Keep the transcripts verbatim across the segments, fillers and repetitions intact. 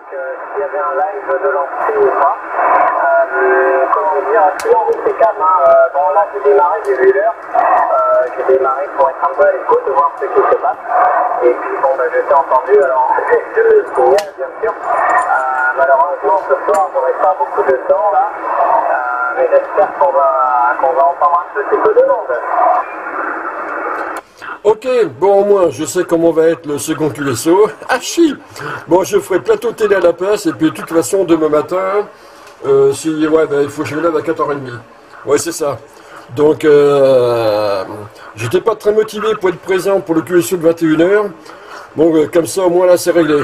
euh, s'il y avait un live de lancé ou pas. Euh, comment dire, sinon oui c'est calme, hein. euh, bon là j'ai démarré, j'ai vu l'heure, euh, j'ai démarré pour être un peu à l'écoute, voir ce qui se passe. Et puis bon bah je t'ai entendu, alors je le signale bien sûr. Euh, malheureusement ce soir j'aurai pas beaucoup de temps là, euh, mais j'espère qu'on va, qu'on va entendre un petit peu de monde. Ok, bon au moins je sais comment va être le second Q S O. Ah chi. Bon je ferai plateau télé à la place et puis de toute façon demain matin, euh, si ouais bah, il faut que je me lève à quatre heures trente. Ouais c'est ça. Donc euh, j'étais pas très motivé pour être présent pour le Q S O de vingt et une heures. Bon euh, comme ça au moins là c'est réglé.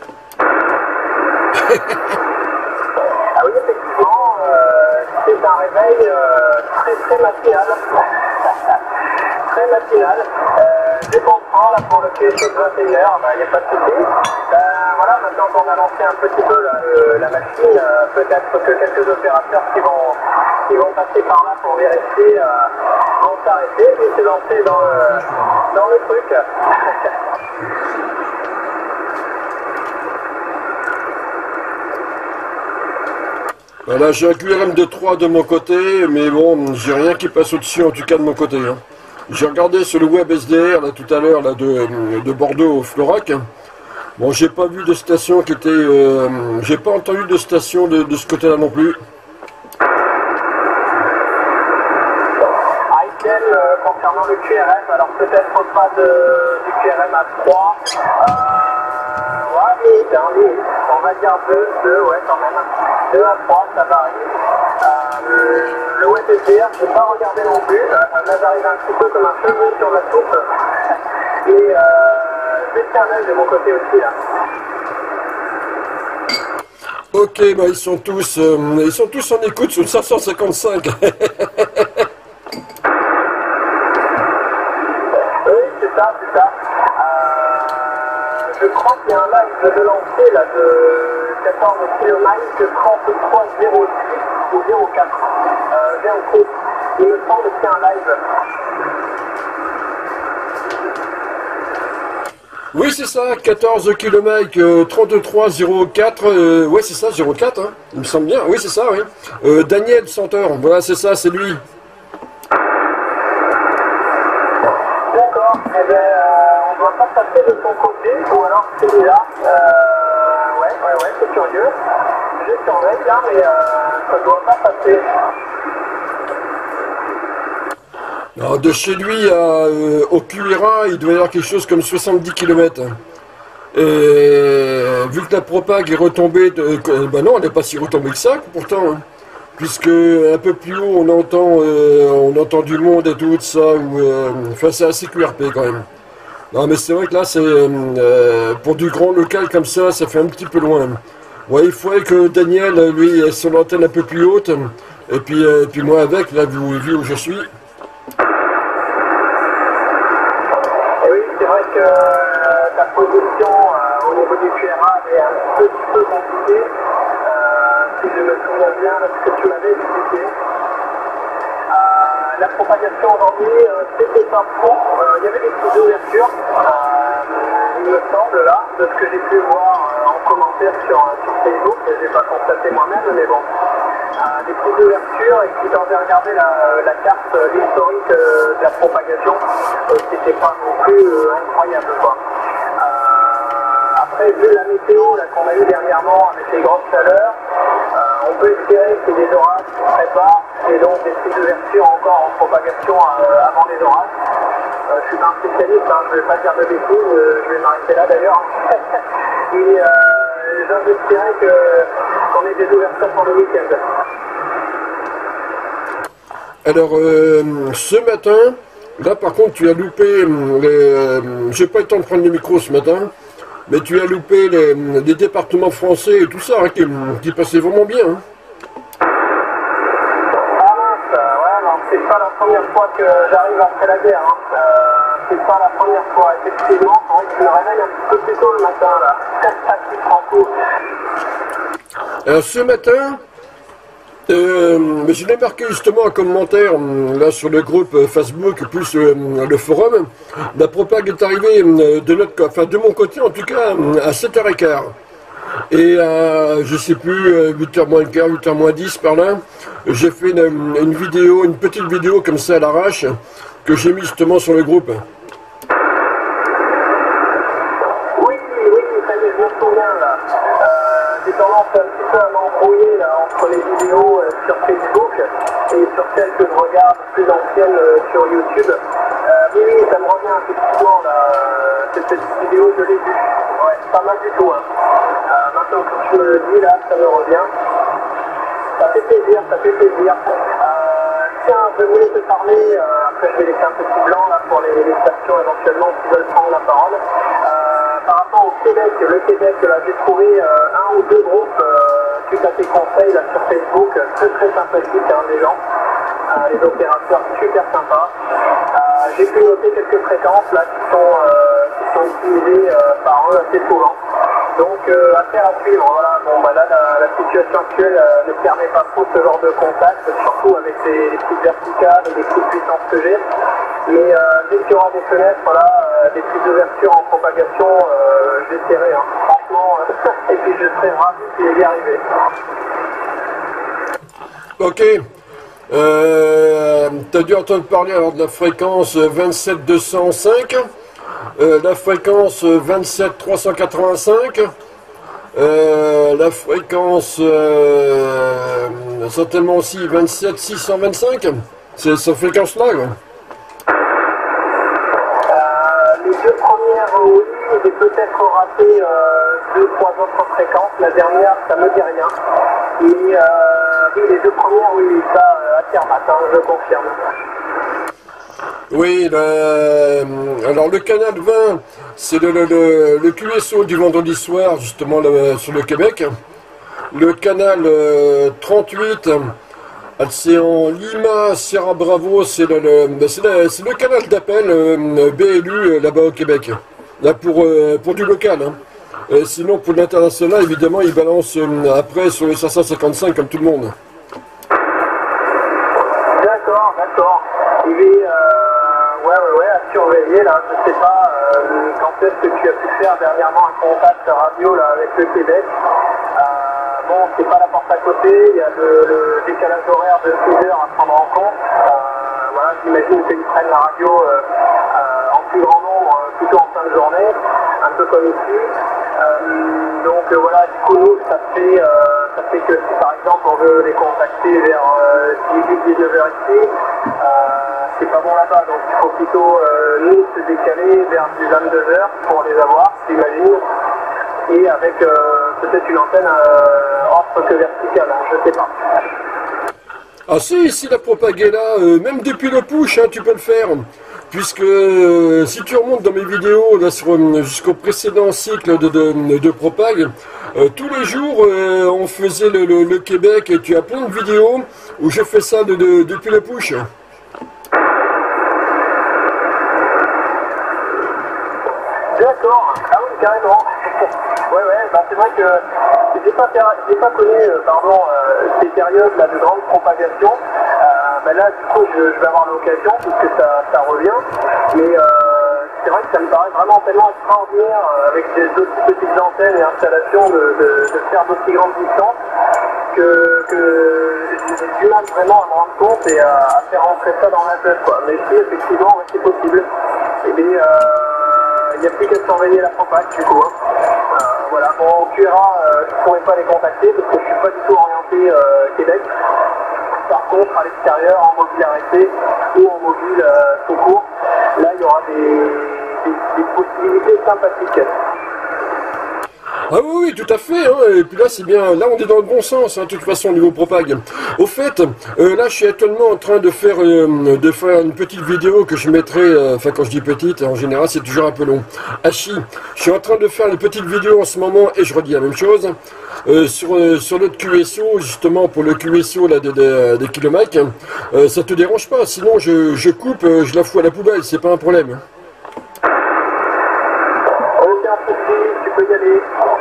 Ah oui effectivement, euh, c'est un réveil euh, très très matinal. Très matinal. Euh, je comprends là pour le Q S O de vingt et une heures, il n'y a pas de souci. Euh, voilà, maintenant qu'on a lancé un petit peu la, le, la machine, euh, peut-être que quelques opérateurs qui vont, qui vont passer par là pour vérifier euh, vont s'arrêter et se lancer dans le, dans le truc. Voilà, j'ai un Q R M de trois de mon côté, mais bon, j'ai rien qui passe au-dessus en tout cas de mon côté. Hein. J'ai regardé sur le web S D R là, tout à l'heure là, de, de Bordeaux au Florac. Bon, j'ai pas vu de station qui était... Euh, j'ai pas entendu de station de, de ce côté-là non plus. Ariel, euh, concernant le Q R M, alors peut-être pas de, du Q R M à trois. Euh, ouais, limite, hein, limite. On va dire deux, deux, ouais, quand même. deux à trois, ça varie. Euh, le web S D R, je n'ai pas regardé non plus. Euh, là, j'arrive un petit peu comme un cheveu sur la soupe. Et euh, je vais faire un œil de mon côté aussi, là. Ok, bah ils sont tous, euh, ils sont tous en écoute sur le cinq cent cinquante-cinq. Oui, c'est ça, c'est ça. Euh, je crois qu'il y a un live de lancer là de quatorze kilomètres, trente-trois zéro six ou zéro quatre. Euh, j'ai un coup. Il me semble que c'est un live. Oui, c'est ça, quatorze kilomètres, euh, trente-trois zéro quatre, euh, ouais, c'est ça, zéro quatre, hein, il me semble bien, oui, c'est ça, oui. Euh, Daniel Santeur, voilà, c'est ça, c'est lui. D'accord, eh bien, euh, on ne doit pas passer de son côté, ou alors celui-là. Euh, ouais, ouais, ouais, c'est curieux. Je surveille là, mais euh, ça ne doit pas passer. Alors, de chez lui à, euh, au Q R A, il doit y avoir quelque chose comme soixante-dix kilomètres. Et vu que la propague est retombée, de, euh, ben non, elle n'est pas si retombée que ça, pourtant. Hein, puisque un peu plus haut, on entend, euh, on entend du monde et tout ça. Ou, euh, enfin, c'est assez Q R P quand même. Non, mais c'est vrai que là, c'est euh, pour du grand local comme ça, ça fait un petit peu loin. Ouais, il faudrait que Daniel, lui, ait son antenne un peu plus haute. Et puis, euh, et puis moi avec, là, vu, vu où je suis. C'est vrai que euh, ta position euh, au niveau du Q R A est un petit peu compliquée. Euh, si je me souviens bien de ce que tu m'avais expliqué. Euh, la propagation aujourd'hui, euh, c'était pas faux. Euh, il y avait des petites ouvertures, euh, il me semble là, de ce que j'ai pu voir euh, en commentaire sur, sur Facebook. Je n'ai pas constaté moi-même, mais bon. Euh, des petites ouvertures, et puis quand j'ai regardé la, la carte, euh, l'historique euh, de la propagation, euh, c'était pas non plus euh, incroyable quoi. Euh, après, vu la météo qu'on a eu dernièrement avec les grosses chaleurs, euh, on peut espérer qu'il y ait des orages qui se préparent, et donc des petites ouvertures encore en propagation euh, avant les orages. Euh, je suis pas un spécialiste, hein, je ne vais pas dire de bêtises, euh, je vais m'arrêter là d'ailleurs. Et euh, j'ose espérer qu'on ait des ouvertures pour le week-end. Alors, euh, ce matin, là par contre, tu as loupé, les, euh, j'ai pas eu le temps de prendre le micro ce matin, mais tu as loupé les, les départements français et tout ça, hein, qui, qui passaient vraiment bien. Hein. Ah mince, ouais, non, c'est pas la première fois que j'arrive après la guerre. Hein. Euh, c'est pas la première fois, effectivement. C'est vrai que je me réveille un petit peu plus tôt le matin, là. Ça qui prend coup. Alors, ce matin, euh, je l'ai marqué justement un commentaire là sur le groupe Facebook plus euh, le forum. La propague est arrivée de notre, enfin de mon côté en tout cas à sept heures quinze. Et euh, je sais plus, huit heures moins le quart, huit heures moins dix par là, j'ai fait une, une vidéo, une petite vidéo comme ça à l'arrache, que j'ai mis justement sur le groupe. Oui, oui, ça y est, je me souviens là. Euh, j'ai tendance un petit peu à m'embrouiller là entre les vidéos euh, sur Facebook et sur celles que je regarde plus anciennes euh, sur YouTube. Euh, oui, oui, ça me revient effectivement là, euh, cette petite vidéo, je l'ai vue. Ouais, pas mal du tout. Hein. Euh, maintenant que tu me le dis là, ça me revient. Ça fait plaisir, ça fait plaisir. Euh, tiens, je voulais te parler, euh, après je vais laisser un petit blanc là pour les, les stations éventuellement qui veulent prendre la parole. Euh, par rapport au Québec, le Québec, là j'ai trouvé euh, un ou deux groupes euh, suite à tes conseils là sur Facebook, très très sympathiques hein, les gens, euh, les opérateurs super sympas. Euh, j'ai pu noter quelques fréquences là qui sont, euh, qui sont utilisées euh, par eux assez souvent. Donc euh, affaire à suivre, voilà. Bon bah là la, la situation actuelle euh, ne permet pas trop ce genre de contact, surtout avec les, les petites verticales et les petites puissances que j'ai. Mais euh, dès qu'il y aura des fenêtres, voilà, euh, des petites ouvertures en propagation, euh, j'essaierai, hein, franchement, euh, et puis je serai ravi d'y arriver. Ok. Euh, tu as dû entendre parler alors de la fréquence vingt-sept deux cent cinq. Euh, la fréquence vingt-sept trois cent quatre-vingt-cinq, euh, la fréquence euh, certainement aussi vingt-sept six cent vingt-cinq, c'est cette fréquence-là. Euh, les deux premières, oui, j'ai peut-être raté euh, deux, trois autres fréquences. La dernière, ça me dit rien. Et euh, oui, les deux premières, oui, ça, euh, à terme, hein, je confirme. Oui, le, alors le canal vingt, c'est le, le, le, le Q S O du vendredi soir, justement le, sur le Québec. Le canal euh, trente-huit, c'est en Lima, Sierra Bravo, c'est le, le, c'est le, c'est le canal d'appel euh, B L U là-bas au Québec. Là pour, euh, pour du local. Hein. Euh, sinon pour l'international, évidemment, ils balancent euh, après sur les cinq cent cinquante-cinq comme tout le monde. D'accord, d'accord. Et euh... Ouais, ouais, ouais, à surveiller, là, je sais pas euh, quand est-ce que tu as pu faire dernièrement un contact radio là, avec le Québec. Euh, bon, c'est pas la porte à côté, il y a le, le décalage horaire de six heures à prendre en compte. Euh, voilà, j'imagine qu'ils prennent la radio euh, euh, en plus grand nombre, euh, plutôt en fin de journée, un peu comme ici. Euh, donc euh, voilà, du coup, nous, ça fait, euh, ça fait que si par exemple on veut les contacter vers euh, dix-huit à dix-neuf heures ici, euh, c'est pas bon là-bas, donc il faut plutôt euh, nous se décaler vers du vingt-deux heures pour les avoir, j'imagine, et avec euh, peut-être une antenne euh, autre que verticale, hein, je sais pas. Ah si, si la propag est là, euh, même depuis le push, hein, tu peux le faire. Puisque euh, si tu remontes dans mes vidéos là sur euh, jusqu'au précédent cycle de, de, de propag, euh, tous les jours euh, on faisait le, le, le Québec et tu as plein de vidéos où je fais ça de, de, depuis le push. D'accord, ah oui, carrément. ouais, ouais, bah c'est vrai que j'ai pas, j'ai pas connu euh, pardon, euh, ces périodes là, de grande propagation. Euh, bah là, du coup, je, je vais avoir l'occasion puisque ça, ça revient. Mais euh, c'est vrai que ça me paraît vraiment tellement extraordinaire euh, avec des aussi petites antennes et installations de, de, de faire d'aussi grandes distances que, que j'ai du mal vraiment à me rendre compte et à, à faire rentrer ça dans la tête, quoi. Mais si, effectivement, c'est possible. Et bien, euh, il n'y a plus qu'à surveiller la propag du coup. Hein. Euh, voilà, bon, au Q R A, euh, je ne pourrais pas les contacter parce que je ne suis pas du tout orienté euh, Québec. Par contre, à l'extérieur, en mobile arrêté ou en mobile euh, tout court, là, il y aura des, des, des possibilités sympathiques. Ah oui, oui, tout à fait, hein. Et puis là c'est bien, là on est dans le bon sens, hein, de toute façon au niveau propag. Au fait, euh, là je suis actuellement en train de faire, euh, de faire une petite vidéo que je mettrai, euh, enfin quand je dis petite, en général c'est toujours un peu long. Hachi, je suis en train de faire une petite vidéo en ce moment, et je redis la même chose, euh, sur, euh, sur notre Q S O, justement pour le Q S O là, des de, de Kilomike. Euh, ça te dérange pas, sinon je, je coupe, euh, je la fous à la poubelle, c'est pas un problème. Aucun souci, tu peux y aller.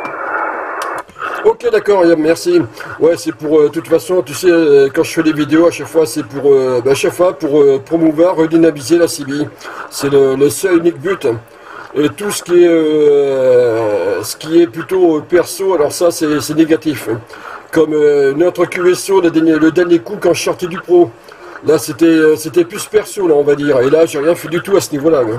Ok, d'accord, merci. Ouais, c'est pour, euh, de toute façon, tu sais, euh, quand je fais des vidéos, à chaque fois, c'est pour, euh, bah, à chaque fois, pour euh, promouvoir, redynamiser la C B. C'est le, le seul unique but. Et tout ce qui est, euh, ce qui est plutôt perso, alors ça c'est négatif. Comme euh, notre Q S O, le dernier, le dernier coup quand je sortais du pro. Là c'était c'était plus perso, là on va dire. Et là j'ai rien fait du tout à ce niveau-là. Hein.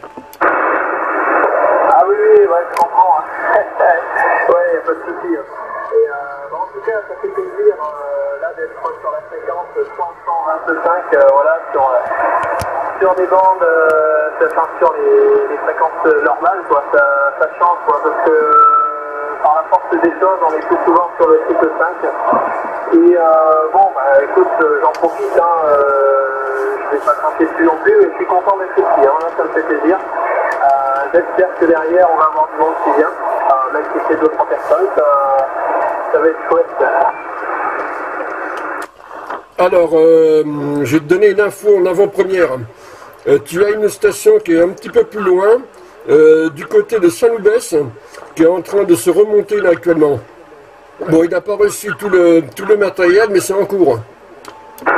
Ah oui, oui, ouais, je comprends. Hein. Ouais, il n'y a pas de souci. Hein. Et euh, bon, en tout cas, ça fait plaisir euh, là d'être sur la fréquence trois cent vingt-cinq, euh, voilà, sur, euh, sur des bandes, euh, enfin, sur les, les fréquences normales, quoi. Ça, ça change, quoi, parce que euh, par la force des choses, on est plus souvent sur le cycle cinq. Et euh, bon, bah écoute, euh, j'en profite, hein, euh, je vais pas cracher dessus non plus, mais je suis content d'être ici, hein, ça me fait plaisir. Euh, J'espère que derrière, on va avoir du monde qui vient, euh, même si c'est d'autres personnes, ça, ça va être chouette. Alors, euh, je vais te donner une info en avant-première. Euh, tu as une station qui est un petit peu plus loin, euh, du côté de Saint-Loubès, qui est en train de se remonter là actuellement. Bon, il n'a pas reçu tout le, tout le matériel, mais c'est en cours. Ah,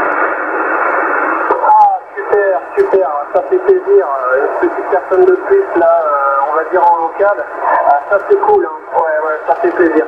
super, super, ça fait plaisir. Une petite personne de plus, là, euh, on va dire en local, ah, ça c'est cool, hein. Ouais, ouais, ça fait plaisir.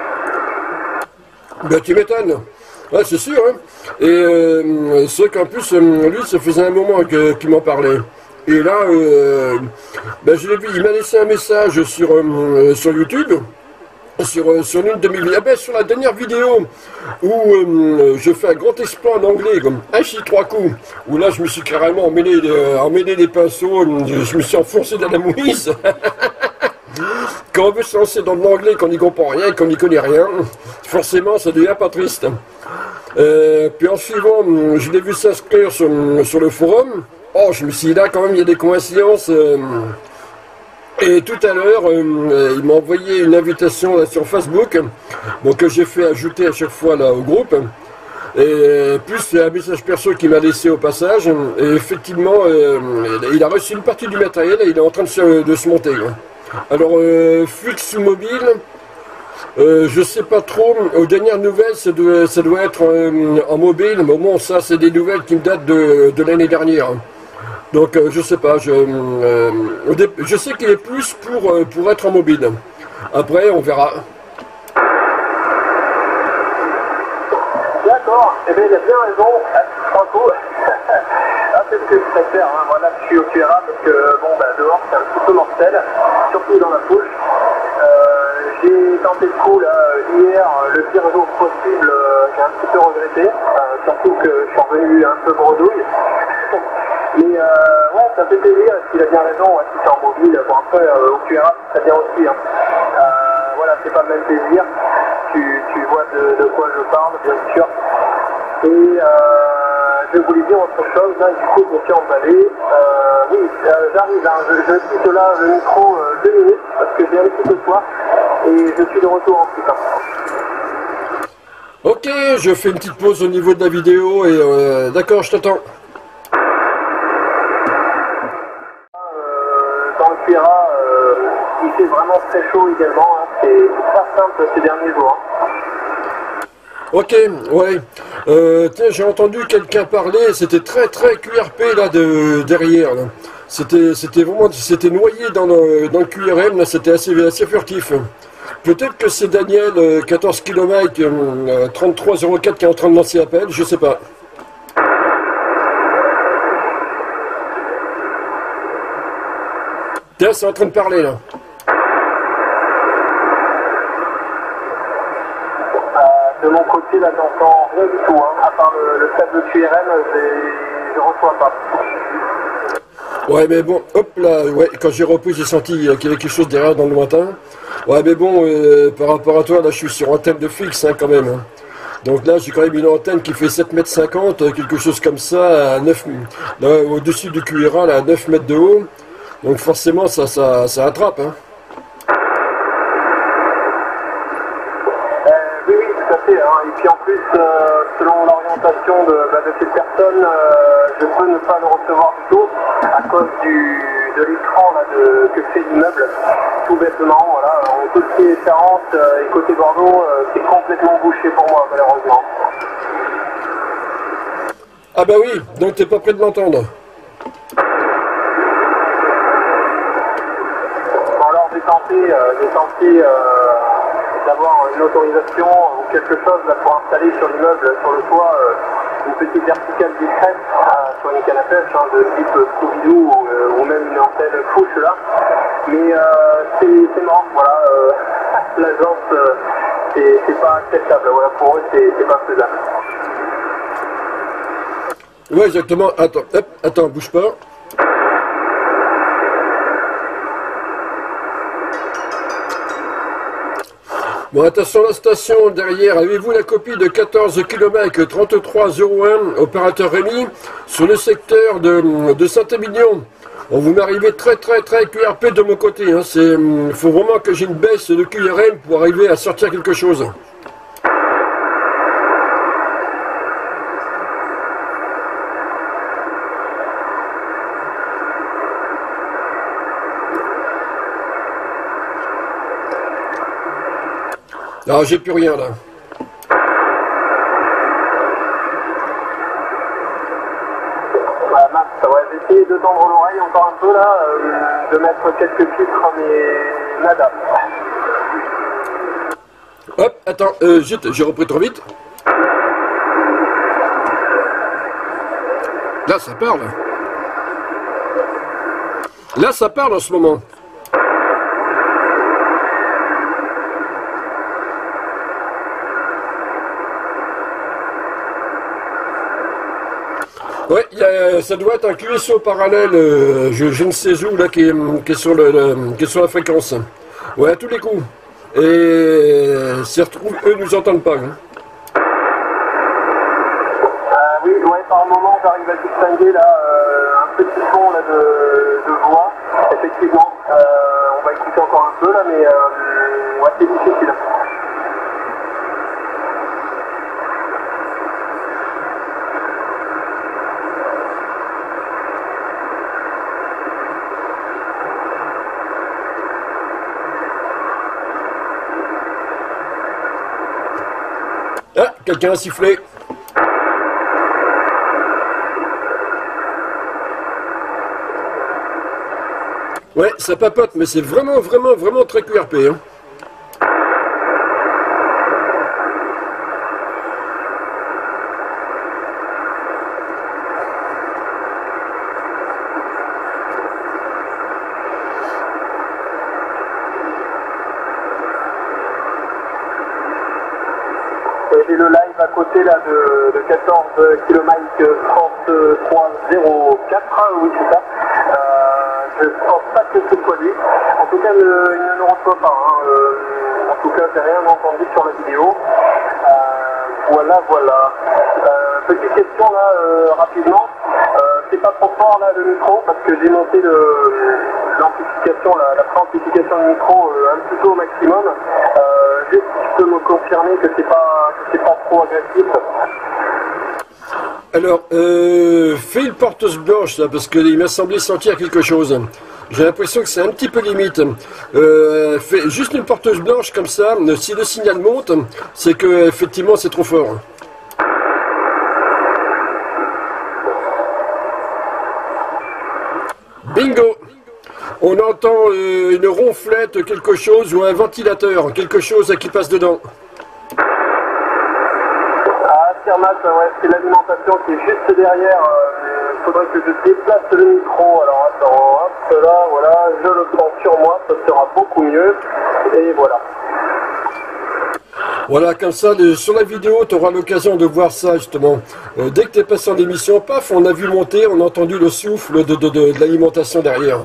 Ben, tu m'étonnes. Ouais, c'est sûr, hein. Et euh, c'est vrai qu'en plus, euh, lui, ça faisait un moment qu'il m'en parlait. Et là, euh, ben, je l'ai vu, il m'a laissé un message sur, euh, sur YouTube, sur, euh, sur l'une de mes vidéos, ah ben, sur la dernière vidéo où euh, je fais un grand exploit en anglais, comme un chi trois coups, où là, je me suis carrément emmêlé, euh, emmêlé les pinceaux, je, je me suis enfoncé dans la mouise. Quand on veut se lancer dans l'anglais, qu'on n'y comprend rien, qu'on n'y connaît rien, forcément, ça devient pas triste. Euh, puis en suivant, je l'ai vu s'inscrire sur, sur le forum. Oh, je me suis dit là, quand même, il y a des coïncidences. Euh, et tout à l'heure, euh, il m'a envoyé une invitation là, sur Facebook, donc que j'ai fait ajouter à chaque fois là, au groupe. Et plus c'est un message perso qu'il m'a laissé au passage. Et effectivement, euh, il a reçu une partie du matériel et il est en train de se, de se monter. Hein. Alors, euh, Flux mobile, euh, je sais pas trop. Aux dernières nouvelles, ça doit, ça doit être euh, en mobile, mais au moins ça, c'est des nouvelles qui me datent de, de l'année dernière. Donc, euh, je sais pas. Je, euh, je sais qu'il est plus pour, euh, pour être en mobile. Après, on verra. D'accord, eh bien, il a bien raison. Trois coups. Ah, c'est ce que je préfère, hein. Voilà, je suis au Q R A parce que bon, bah, dehors c'est un petit peu mortel, surtout dans la couche. Euh, j'ai tenté le coup là, hier, le pire jour possible, euh, j'ai un petit peu regretté, euh, surtout que je suis revenu un peu bredouille. Mais euh, ouais, ça fait plaisir, s'il a bien raison, ouais, si c'est en mobile, bon après euh, au Q R A c'est très bien aussi. Hein. Euh, voilà, c'est pas le même plaisir, tu, tu vois de, de quoi je parle, bien sûr. Et euh, je voulais dire autre chose, là du coup je me suis emballé. Euh, oui, euh, j'arrive, hein, je, je quitte là le micro euh, deux minutes parce que j'ai un petit peu soif et je suis de retour en tout cas. Ok, je fais une petite pause au niveau de la vidéo et euh, d'accord, je t'attends. Euh, dans le Q R A, euh, il fait vraiment très chaud également, hein. C'est pas simple ces derniers jours. Hein. Ok, ouais. Euh, tiens, j'ai entendu quelqu'un parler, c'était très très Q R P là de, derrière. C'était c'était vraiment c'était noyé dans le, dans le Q R M, là c'était assez, assez furtif. Peut-être que c'est Daniel, euh, quatorze kilomètres, euh, trente-trois zéro quatre qui est en train de lancer l'appel, je sais pas. Tiens, c'est en train de parler là. De mon côté, là, j'entends rien du tout, hein. À part le, le câble de Q R M, je ne reçois pas. Ouais, mais bon, hop là, ouais, quand j'ai repris, j'ai senti qu'il y avait quelque chose derrière dans le lointain. Ouais, mais bon, euh, par rapport à toi, là, je suis sur antenne de fixe, hein, quand même. Hein. Donc là, j'ai quand même une antenne qui fait sept mètres cinquante, quelque chose comme ça, à neuf, là, au-dessus du Q R A, là, à neuf mètres de haut. Donc forcément, ça, ça, ça attrape, hein. Hein. Et puis en plus, euh, selon l'orientation de, bah, de cette personne, euh, je peux ne pas le recevoir du tout à cause du, de l'écran de, que fait l'immeuble. Tout bêtement, voilà. En côté Charente euh, et côté Bordeaux, euh, c'est complètement bouché pour moi, malheureusement. Ah bah oui, donc t'es pas prêt de m'entendre. tenté, euh, j'ai tenté euh, d'avoir une autorisation ou quelque chose là, pour installer sur l'immeuble, sur le toit, euh, une petite verticale discrète euh, sur une canne à pêche hein, de type Scooby-Doo ou, euh, ou même une antenne couche là. Mais euh, c'est mort, voilà. Euh, L'agence, euh, c'est pas acceptable. Voilà, pour eux, c'est pas faisable. Ouais, exactement. Attends, hop, attends, bouge pas. Bon, attention, la station derrière. Avez-vous la copie de quatorze kilomètres trente-trois zéro un, opérateur Rémi, sur le secteur de, de Saint-Émilion? On vous m'arrivez très très très Q R P de mon côté. Il hein. faut vraiment que j'ai une baisse de Q R M pour arriver à sortir quelque chose. Alors j'ai plus rien là. Bah, mince, ouais, j'ai essayé de tendre l'oreille encore un peu là, euh, de mettre quelques filtres, mais nada. Hop, attends, euh, j'ai repris trop vite. Là ça parle. Là ça parle en ce moment. Ouais, y a, ça doit être un Q S O parallèle, euh, je, je ne sais où, là, qui est, qui est, sur, le, le, qui est sur la fréquence. Ouais, à tous les coups. Et s'y retrouvent, eux nous entendent pas. Hein. Euh, oui, ouais, par moment, j'arrive à distinguer là, euh, un petit fond là, de, de voix, effectivement. Euh, on va écouter encore un peu là, mais euh, ouais, c'est difficile. Ah, quelqu'un a sifflé. Ouais, ça papote, mais c'est vraiment, vraiment, vraiment très Q R P. Hein. J'ai le live à côté là de, de quatorze kilomètres trente-trois zéro quatre, oui c'est ça. Euh, je pense pas que ce soit lui. En tout cas, le, il ne nous reçoit pas. Hein. Euh, en tout cas, j'ai rien entendu sur la vidéo. Euh, voilà, voilà. Euh, petite question là, euh, rapidement. Euh, c'est pas trop fort là le micro parce que j'ai monté l'amplification, la, la préamplification du micro euh, un petit peu au maximum. Euh, juste si tu peux me confirmer que c'est pas que c'est pas trop agressif. Alors, euh, fais une porteuse blanche là, parce qu'il m'a semblé sentir quelque chose. J'ai l'impression que c'est un petit peu limite. Euh, fais juste une porteuse blanche comme ça. Si le signal monte, c'est que effectivement c'est trop fort. Bingo! On entend euh, une ronflette, quelque chose, ou un ventilateur, quelque chose qui passe dedans. Ah, Firmat, ouais, c'est l'alimentation qui est juste derrière. Il euh, faudrait que je déplace le micro. Alors attends, hop, là, voilà, je le prends sur moi, ça sera beaucoup mieux. Et voilà. Voilà, comme ça, de, sur la vidéo, tu auras l'occasion de voir ça, justement. Euh, dès que tu es passé en émission, paf, on a vu monter, on a entendu le souffle de, de, de, de l'alimentation derrière.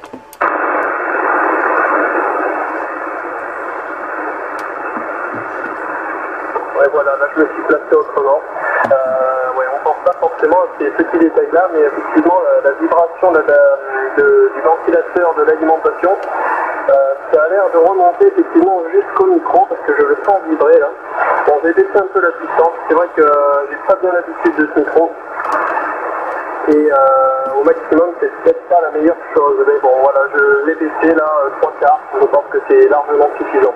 Ouais, voilà, là, je me suis placé autrement. Euh, ouais, on pense pas forcément à ces petits détails-là, mais effectivement, la, la vibration de la, de, du ventilateur de l'alimentation, euh, ça a l'air de remonter effectivement jusqu'au micro, parce que je le sens vibrer là. Bon, j'ai baissé un peu la puissance, c'est vrai que euh, j'ai pas bien l'habitude de ce micro. Et euh, au maximum, c'est peut-être pas la meilleure chose. Mais bon, voilà, je l'ai baissé là, euh, trois quarts, je pense que c'est largement suffisant.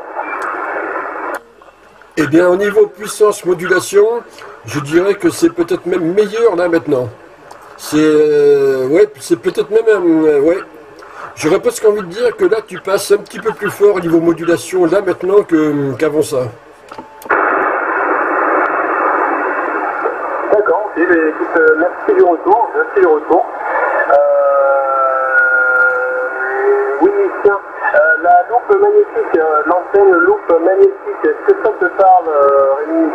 Eh bien, au niveau puissance modulation, je dirais que c'est peut-être même meilleur là maintenant. C'est euh, ouais, c'est peut-être même euh, ouais. j'aurais presque envie de dire que là tu passes un petit peu plus fort au niveau modulation là maintenant que qu'avant ça. D'accord, ok, mais écoute, euh, merci du retour, merci du retour. Euh, oui, tiens, euh, la loupe magnétique, euh, l'antenne loupe magnétique, est-ce que ça te parle, euh, Rémi?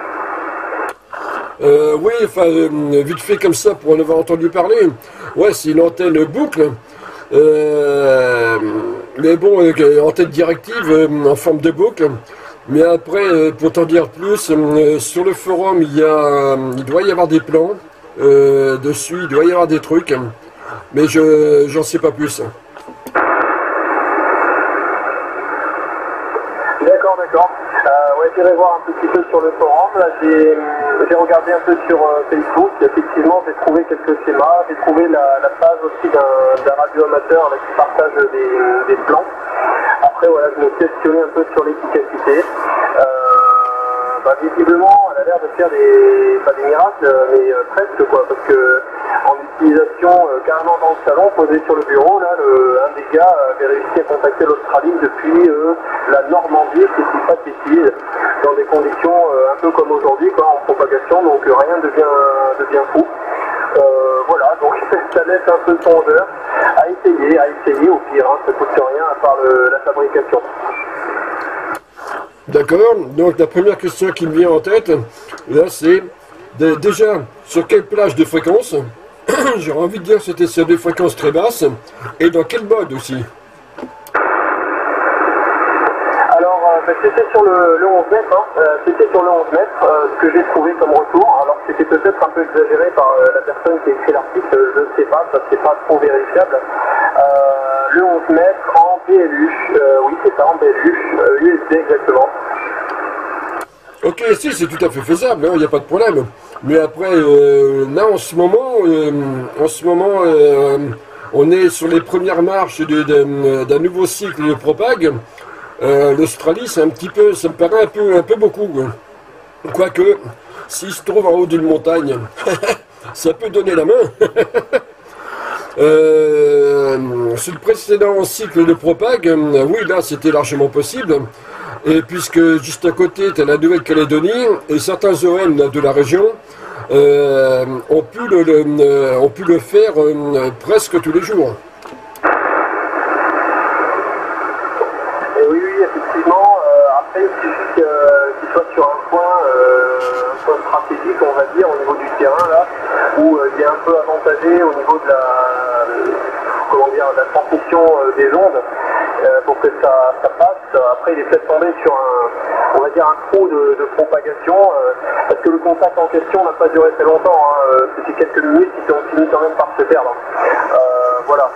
Euh, oui, enfin, euh, vite fait comme ça pour en avoir entendu parler. Ouais, c'est une antenne boucle. Euh, mais bon, euh, antenne directive euh, en forme de boucle. Mais après, euh, pour t'en dire plus, euh, sur le forum, il, y a, euh, il doit y avoir des plans euh, dessus, il doit y avoir des trucs. Mais je j'en sais pas plus. D'accord, d'accord. Euh, ouais, j'irai voir un petit peu sur le forum. Là, j'ai j'ai regardé un peu sur euh, Facebook. Effectivement, j'ai trouvé quelques schémas. J'ai trouvé la, la page aussi d'un d'un radio amateur là, qui partage des, des plans. Après, voilà, je me suis questionné un peu sur l'efficacité. Euh, bah, visiblement, elle a l'air de faire des, pas des miracles, mais euh, presque quoi, parce que en utilisation euh, carrément dans le salon, posé sur le bureau, là, le, un des gars avait réussi à contacter l'Australie depuis euh, la Normandie, si je dis pas de bêtises, dans des conditions euh, un peu comme aujourd'hui, quoi, en propagation, donc euh, rien de bien, de bien fou. Euh, voilà, donc ça laisse un peu songeur à essayer, à essayer au pire, hein, ça coûte rien à part le, la fabrication. D'accord, donc la première question qui me vient en tête, là c'est de- déjà sur quelle plage de fréquence, j'aurais envie de dire que c'était sur des fréquences très basses, et dans quel mode aussi. Alors, euh, bah, c'était sur le, le onze mètres, hein. euh, c'était sur le onze mètres, euh, ce que j'ai trouvé comme retour. Alors, c'était peut-être un peu exagéré par euh, la personne qui a écrit l'article, euh, je ne sais pas, ça c'est pas trop vérifiable. Euh, le onze mètres en B L U, euh, oui c'est ça, en B L U, euh, U S B exactement. Ok, si, c'est tout à fait faisable, il n'y a pas de problème. Mais après, euh, là en ce moment, euh, en ce moment, euh, on est sur les premières marches de- de- d'un nouveau cycle de propague. Euh, L'Australie, c'est un petit peu, ça me paraît un peu, un peu beaucoup. quoi. Quoique, s'il se trouve en haut d'une montagne, ça peut donner la main. Euh, sur le précédent cycle de propague, euh, oui, là, c'était largement possible. Et puisque juste à côté, tu as la Nouvelle-Calédonie, et certains O M de la région euh, ont, pu le, le, euh, ont pu le faire euh, presque tous les jours. Et oui, oui, effectivement, euh, après, il suffit que, euh, qu'il soit sur un point, euh, un point stratégique, on va dire, au niveau du terrain, là, où euh, il est un peu avantagé au niveau de la, euh, comment dire, de la transmission euh, des ondes, euh, pour que ça, ça passe. Après, il est peut-être tombé sur un, on va dire, un trou de, de propagation, euh, parce que le contact en question n'a pas duré très longtemps, hein, euh, c'était quelques minutes qui ont fini quand même par se perdre. Euh, voilà.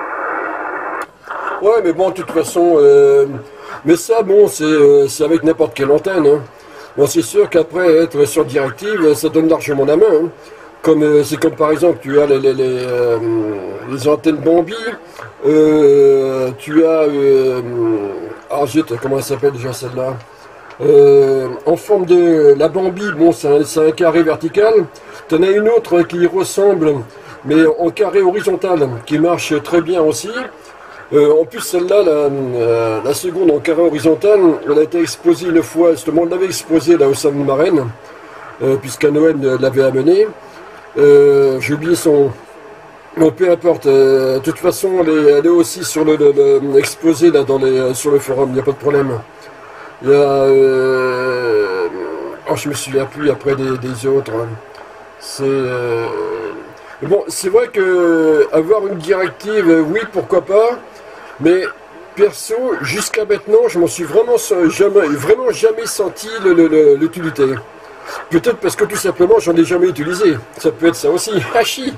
Ouais, mais bon, de toute façon, euh, mais ça, bon, c'est euh, c'est avec n'importe quelle antenne. Hein. Bon, c'est sûr qu'après, être sur directive, ça donne largement la main. Hein. Comme, euh, c'est comme par exemple, tu as les, les, les, euh, les antennes Bambi, euh, tu as, euh, ah zut, comment elle s'appelle déjà celle-là euh, en forme de, la Bambi, bon, c'est un, c'est un carré vertical. Tu en as une autre qui y ressemble, mais en carré horizontal, qui marche très bien aussi. Euh, en plus, celle-là, la, euh, la seconde en carré horizontal, elle a été exposée une fois, justement, on l'avait exposée là au Salon de Marraine, euh, puisqu'un Noël l'avait amenée. Euh, J'ai oublié son. Bon, peu importe. Euh, de toute façon, elle est, elle est aussi sur le, le, le- exposée là dans les, sur le forum. Il n'y a pas de problème. Il y a. Euh, oh, je me souviens plus après des, des autres. hein. C'est. Euh, bon, c'est vrai que avoir une directive, euh, oui, pourquoi pas. Mais perso, jusqu'à maintenant, je m'en suis vraiment jamais, vraiment jamais senti le- le- le- l'utilité. Peut-être parce que tout simplement, j'en ai jamais utilisé. Ça peut être ça aussi. Hachi.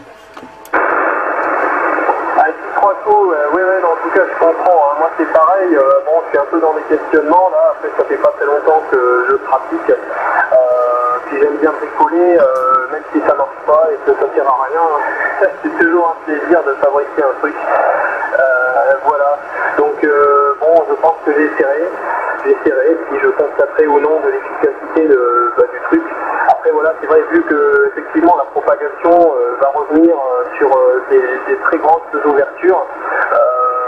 Ah, j'y crois tout, euh, oui, oui, non, en tout cas, je comprends. hein. Moi, c'est pareil. euh, bon, je suis un peu dans les questionnements, là. Après, ça fait pas très longtemps que je pratique. Euh, puis j'aime bien bricoler, euh, même si ça marche pas et que ça sert à rien. C'est toujours un plaisir de fabriquer un truc. Euh, voilà. Donc, euh, bon, je pense que j'essaierai. J'essaierai, si je constaterai ou non de l'efficacité de, bah, du truc. Après, voilà, c'est vrai, vu que, effectivement, la propagation euh, va revenir euh, sur euh, des, des très grandes ouvertures, euh,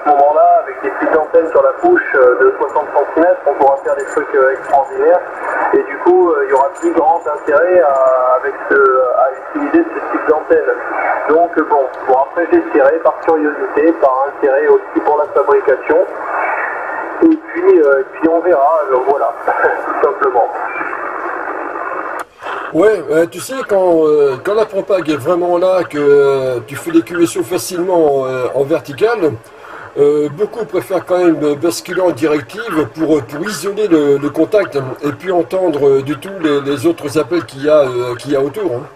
ce moment-là, avec des petites antennes sur la couche euh, de soixante centimètres, on pourra faire des trucs euh, extraordinaires. Et du coup, euh, il y aura plus grand intérêt à, avec ce, à utiliser ce type d'antenne. Donc euh, bon, bon, après j'ai tiré par curiosité, par intérêt aussi pour la fabrication. Et puis, euh, et puis on verra, alors voilà, tout simplement. Ouais, euh, tu sais, quand, euh, quand la propague est vraiment là, que euh, tu fais les Q S O facilement euh, en vertical, euh, beaucoup préfèrent quand même basculer en directive pour, pour isoler le, le contact et puis entendre euh, du tout les, les autres appels qu'il y a, euh, qu'il y a autour. Hein.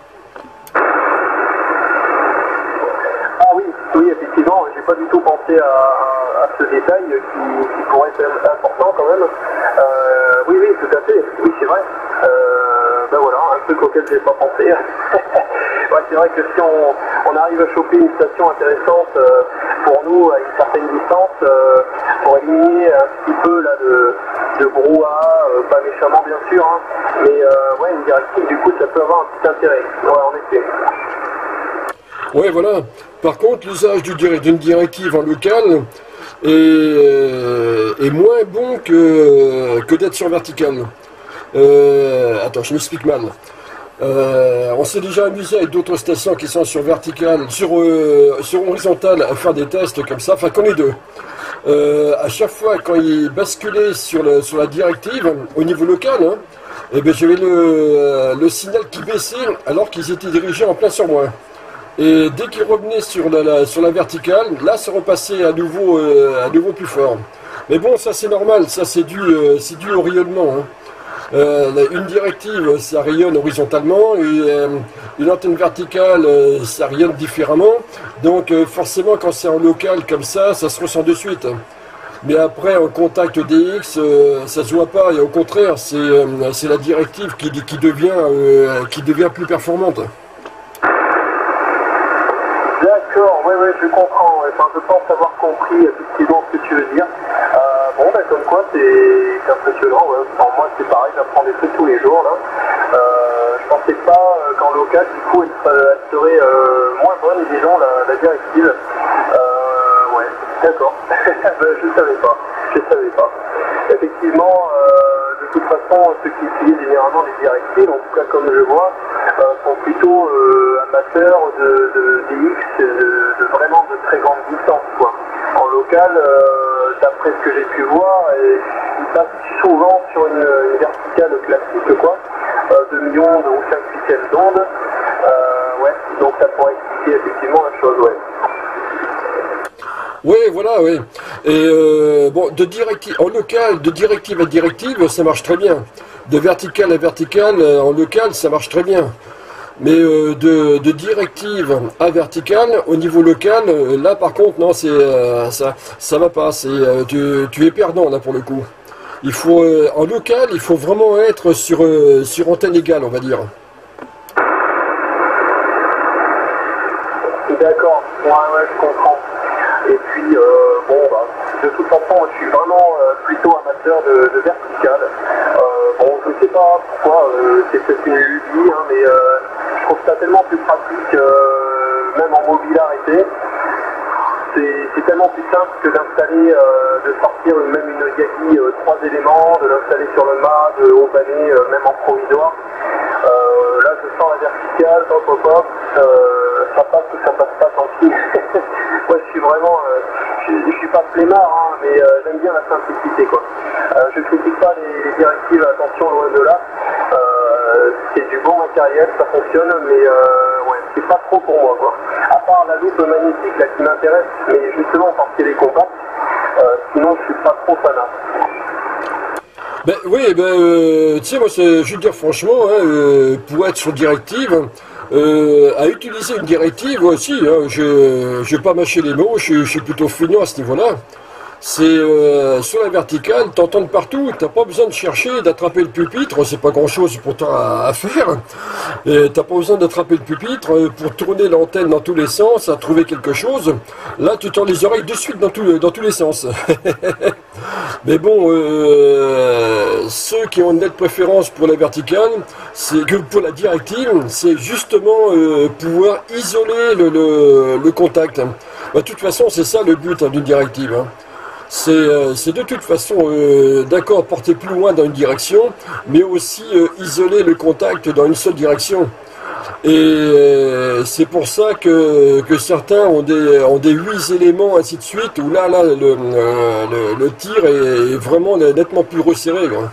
Ah oui, oui, effectivement, j'ai pas du tout pensé à, à ce détail qui, qui pourrait être important quand même. Euh, oui, oui, tout à fait, oui, c'est vrai. Euh, ben voilà, un truc auquel j'ai pas pensé. Ouais, c'est vrai que si on, on arrive à choper une station intéressante euh, pour nous à une certaine distance, euh, pour éliminer un petit peu là, de, de brouhaha, euh, pas méchamment bien sûr, hein, mais euh, ouais, une directive du coup ça peut avoir un petit intérêt, ouais, en effet. Ouais, voilà. Par contre, l'usage d'une directive en local est, euh, est moins bon que, que d'être sur vertical. Euh, attends, je m'explique mal. Euh, on s'est déjà amusé avec d'autres stations qui sont sur vertical, sur, euh, sur horizontal à faire des tests comme ça, enfin qu'on est deux. Euh, à chaque fois quand ils basculaient sur, le, sur la directive au niveau local, hein, eh ben, j'avais le, le signal qui baissait alors qu'ils étaient dirigés en plein sur moi. Et dès qu'ils revenaient sur la, la, sur la verticale, là ça repassait à nouveau, euh, à nouveau plus fort. Mais bon, ça c'est normal, ça c'est dû, euh, c'est dû au rayonnement. Hein. Euh, une directive, ça rayonne horizontalement, et euh, une antenne verticale, euh, ça rayonne différemment. Donc euh, forcément, quand c'est en local comme ça, ça se ressent de suite. Mais après, en contact D X, euh, ça se voit pas, et au contraire, c'est euh, c'est la directive qui, qui, devient, euh, qui devient plus performante. D'accord, oui, oui, je comprends. Enfin, je pense avoir compris effectivement ce que tu veux dire. Euh, bon, ben, comme quoi, c'est impressionnant. Ouais. Enfin, moi, c'est pareil, j'apprends des trucs tous les jours. Là. Euh, je pensais pas euh, qu'en local, du coup, elle, elle serait euh, moins bonne, disons, la, la directive. Euh, ouais, d'accord. Je savais pas. Je savais pas. Effectivement, euh, de toute façon, ceux qui utilisent généralement les directives, en tout cas comme je vois, euh, sont plutôt euh, amateurs de, de D X, de, de vraiment de très grande distance, quoi. En local, euh, d'après ce que j'ai pu voir, et ils passent souvent sur une, une verticale classique, quoi, euh, deux millions ou cinq huitièmes d'onde. Euh, ouais, donc ça pourrait expliquer effectivement la chose, ouais. Oui, voilà, oui. Et euh, bon, de directive, en local, de directive à directive, ça marche très bien. De vertical à vertical, en local, ça marche très bien. Mais euh, de, de directive à vertical, au niveau local, là par contre, non, c'est euh, ça, ça va pas. C'est euh, tu, tu es perdant là pour le coup. Il faut euh, en local, il faut vraiment être sur euh, sur antenne égale, on va dire. D'accord. Ouais, ouais, je comprends. Et puis, euh, bon, bah, de toute façon, je suis vraiment euh, plutôt amateur de, de vertical. Euh, bon, je sais pas pourquoi, euh, c'est peut-être une lubie, hein, mais euh, je trouve ça tellement plus pratique, euh, même en mobilarité. C'est tellement plus simple que d'installer, euh, de sortir même une Yagi euh, trois éléments, de l'installer sur le mât, de haut banner, euh, même en provisoire. Euh, là, je sens la verticale, hop, hop, hop, euh, ça passe ou ça passe pas, tant pis. Moi, je suis vraiment, euh, je, je suis pas flemmard, hein, mais euh, j'aime bien la simplicité, quoi. Euh, je critique pas les, les directives, attention, loin de là. Euh, c'est du bon matériel, ça fonctionne, mais euh, ouais, c'est pas trop pour moi, quoi. À part la loupe magnétique là qui m'intéresse, mais justement parce qu'elle est compacte, euh, sinon je suis pas trop fanat. Ben oui, ben euh, tu sais, moi, je veux dire franchement, hein, euh, pour être sur directive, euh, à utiliser une directive aussi, hein, je ne vais pas mâcher les mots, je, je suis plutôt feignant à ce niveau-là. C'est euh, sur la verticale, t'entends partout, t'as pas besoin de chercher, d'attraper le pupitre, c'est pas grand chose pourtant à, à faire. T'as pas besoin d'attraper le pupitre pour tourner l'antenne dans tous les sens, à trouver quelque chose. Là, tu tends les oreilles de suite dans, tout, dans tous les sens. Mais bon, euh, ceux qui ont une nette préférence pour la verticale, c'est que pour la directive, c'est justement euh, pouvoir isoler le, le, le contact. Bah, de toute façon, c'est ça le but hein, d'une directive. Hein. C'est euh, de toute façon, euh, d'accord, porter plus loin dans une direction, mais aussi euh, isoler le contact dans une seule direction. Et euh, c'est pour ça que, que certains ont des, ont des huit éléments, ainsi de suite, où là, là le, euh, le, le tir est vraiment nettement plus resserré. Quoi.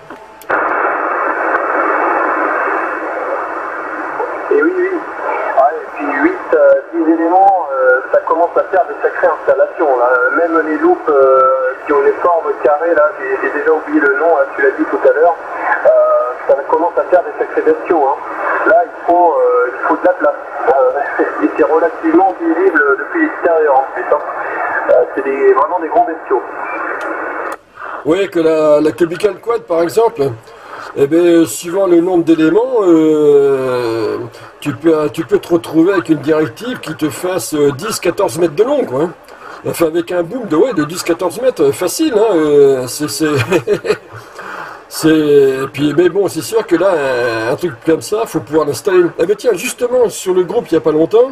Et oui, oui. Ah, et puis huit, dix éléments, euh, ça commence à faire des sacrées installations. Là. Même les loupes euh, qui ont des formes carrées, là, j'ai déjà oublié le nom, là, tu l'as dit tout à l'heure, euh, ça commence à faire des sacrés bestiaux. Hein. Là, il faut, euh, il faut de la place. Euh, et c'est relativement visible depuis l'extérieur en plus. Hein. Euh, c'est des, vraiment des gros bestiaux. Oui, que la, la Cubical Quad, par exemple, eh bien, suivant le nombre d'éléments, euh, tu, peux, tu peux te retrouver avec une directive qui te fasse dix à quatorze mètres de long, quoi. Enfin, avec un boom de, ouais, de dix à quatorze mètres, facile, hein. Euh, c'est... C'est puis mais bon c'est sûr que là un, un truc comme ça faut pouvoir l'installer. Ah ben tiens justement sur le groupe il n'y a pas longtemps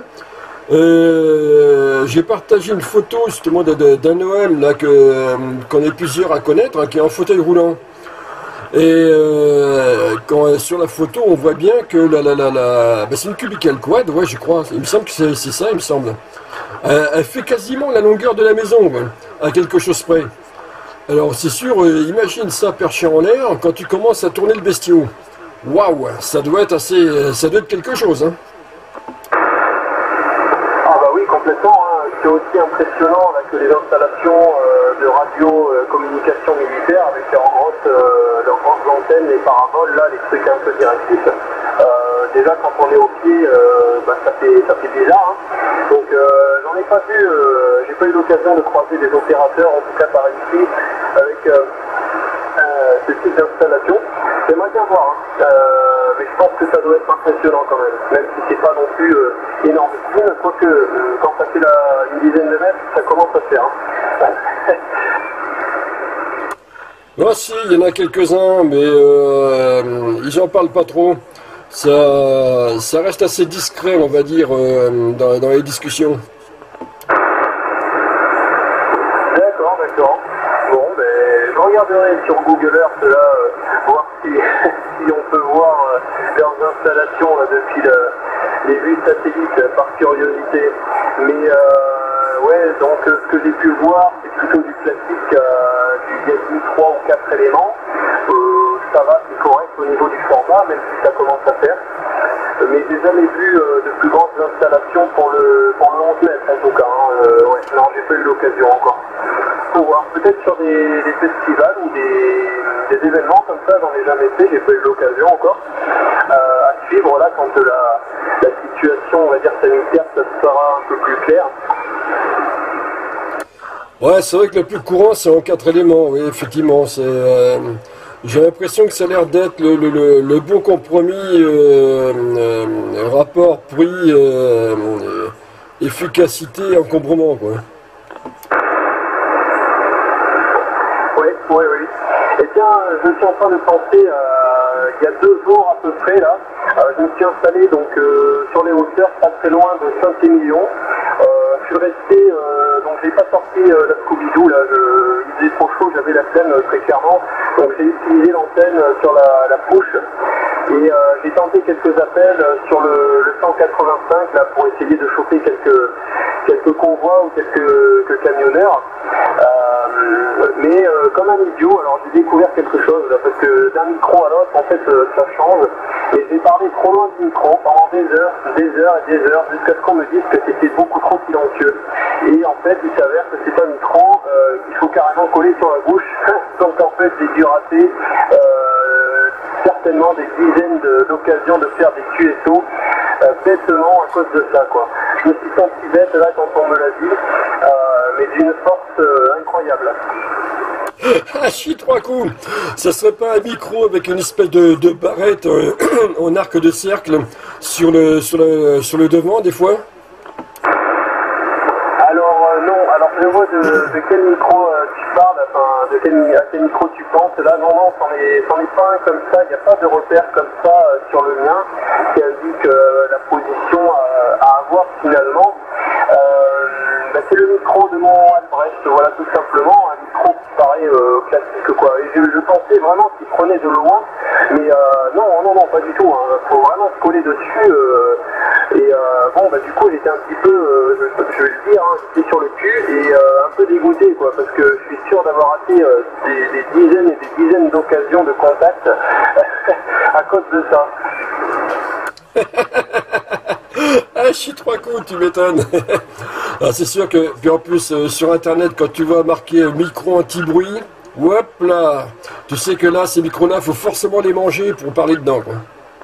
euh, j'ai partagé une photo justement d'un Noël là que qu'on est plusieurs à connaître hein, qui est en fauteuil roulant et euh, quand sur la photo on voit bien que la la la, la ben, c'est une Cubical Quad ouais je crois il me semble que c'est ça il me semble euh, elle fait quasiment la longueur de la maison ouais, à quelque chose près. Alors c'est sûr, euh, imagine ça perché en l'air quand tu commences à tourner le bestiau. Waouh, ça doit être assez, ça doit être quelque chose. Hein. Ah bah oui, complètement. Hein. C'est aussi impressionnant là, que les installations euh, de radio euh, communication militaire avec leurs grosses, euh, leurs grosses antennes, les paraboles, là, les trucs un peu directifs. Euh, déjà quand on est au pied, euh, bah, ça fait ça fait bizarre. Hein. Donc euh, j'en ai pas vu, euh, j'ai pas eu l'occasion de croiser des opérateurs, en tout cas par ici, avec euh, euh, ce type d'installation. J'aimerais bien voir, hein. euh, mais je pense que ça doit être impressionnant quand même, même si c'est pas non plus euh, énorme. Quoique euh, quand ça fait la, une dizaine de mètres, ça commence à faire. Hein. Moi si, il y en a quelques-uns, mais euh, ils en parlent pas trop. Ça, ça reste assez discret, on va dire, euh, dans, dans les discussions. D'accord, d'accord. Bon, ben, je regarderai sur Google Earth, là, euh, voir si, si on peut voir euh, leurs installations là, depuis le, les vues satellites, euh, par curiosité. Mais, euh, ouais, donc euh, ce que j'ai pu voir, c'est plutôt du classique, euh, du Yeti trois ou quatre éléments. Euh, ça va, c'est correct au niveau du format, même si ça commence à faire. Euh, mais j'ai jamais vu euh, de plus grandes installations pour le, pour le onze mètres en tout cas. Hein. Euh, ouais, non, j'ai pas eu l'occasion encore. Faut voir, peut-être sur des, des festivals ou des, des événements comme ça, j'en ai jamais fait, j'ai pas eu l'occasion encore. Euh, à suivre là quand la, la situation, on va dire sanitaire, ça sera un peu plus clair. Ouais, c'est vrai que le plus courant, c'est en quatre éléments, oui, effectivement. Euh, J'ai l'impression que ça a l'air d'être le, le, le, le bon compromis euh, euh, rapport prix, euh, efficacité, encombrement, quoi. Oui, oui, oui. Eh bien, je suis en train de penser, euh, il y a deux jours à peu près, là, euh, je me suis installé donc, euh, sur les hauteurs, pas très loin de Saint-Émilion. Euh, je suis resté, euh, donc j'ai pas sorti euh, la Scooby-Doo, là, je, il faisait trop chaud, j'avais la flemme euh, très clairement, donc j'ai utilisé l'antenne euh, sur la, la couche, et euh, j'ai tenté quelques appels euh, sur le, le cent quatre-vingt-cinq, là, pour essayer de choper quelques, quelques convois ou quelques, quelques camionneurs, euh, mais euh, comme un idiot, alors j'ai découvert quelque chose, là, parce que d'un micro à l'autre, en fait, euh, ça change, et j'ai parlé trop loin du micro pendant des heures, des heures et des heures, jusqu'à ce qu'on me dise que c'était beaucoup trop silencieux. Et en fait, il s'avère que c'est un micro euh, qu'il faut carrément coller sur la bouche. Donc en fait, j'ai dû rater euh, certainement des dizaines d'occasions de, de faire des Q S O euh, bêtement à cause de ça, quoi. Je me suis senti bête là quand on me l'a dit, euh, mais d'une force euh, incroyable. Ah, chie trois coups. Ça serait pas un micro avec une espèce de, de barrette euh, en arc de cercle sur le, sur le, sur le devant des fois? Alors euh, non, alors je vois de, de quel micro euh, tu parles, enfin de quel, à quel micro tu penses. Là non, non, c'en est, c'en est pas un comme ça, il n'y a pas de repère comme ça euh, sur le mien qui indique euh, la position à, à avoir finalement. Euh, ben, voilà, tout simplement, un micro qui paraît euh, classique, quoi. Et je, je pensais vraiment qu'il prenait de loin, mais euh, non, non, non, pas du tout. Il hein. Faut vraiment se coller dessus. Euh, et euh, bon, bah du coup, j'étais un petit peu, euh, je, je vais le dire, hein, j'étais sur le cul et euh, un peu dégoûté, quoi, parce que je suis sûr d'avoir raté euh, des, des dizaines et des dizaines d'occasions de contact à cause de ça. Ah, je suis trois coups, tu m'étonnes. Ah, c'est sûr que, puis en plus, euh, sur Internet, quand tu vois marqué euh, micro anti-bruit, hop là, tu sais que là, ces micros-là, il faut forcément les manger pour parler dedans, quoi.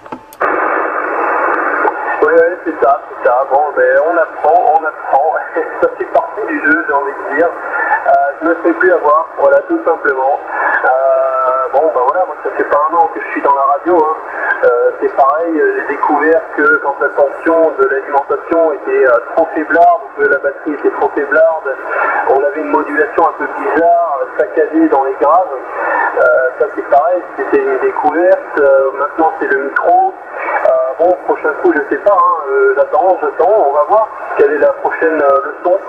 Oui, ouais, c'est ça, c'est ça. Bon, ben, on apprend, on apprend. Ça fait partie du jeu, j'ai envie de dire. Euh, je me fais plus avoir, voilà, tout simplement. Euh, bon, ben voilà, moi, ça fait pas un an que je suis dans la radio, hein. Euh, c'est pareil, j'ai découvert que quand la tension de l'alimentation était euh, trop faiblarde, que la batterie était trop faiblarde, on avait une modulation un peu bizarre, saccadée dans les graves. Euh, ça c'est pareil, c'était une découverte. Euh, maintenant c'est le micro. Euh, bon, prochain coup, je sais pas, hein, euh, j'attends, j'attends, on va voir quelle est la prochaine euh, leçon.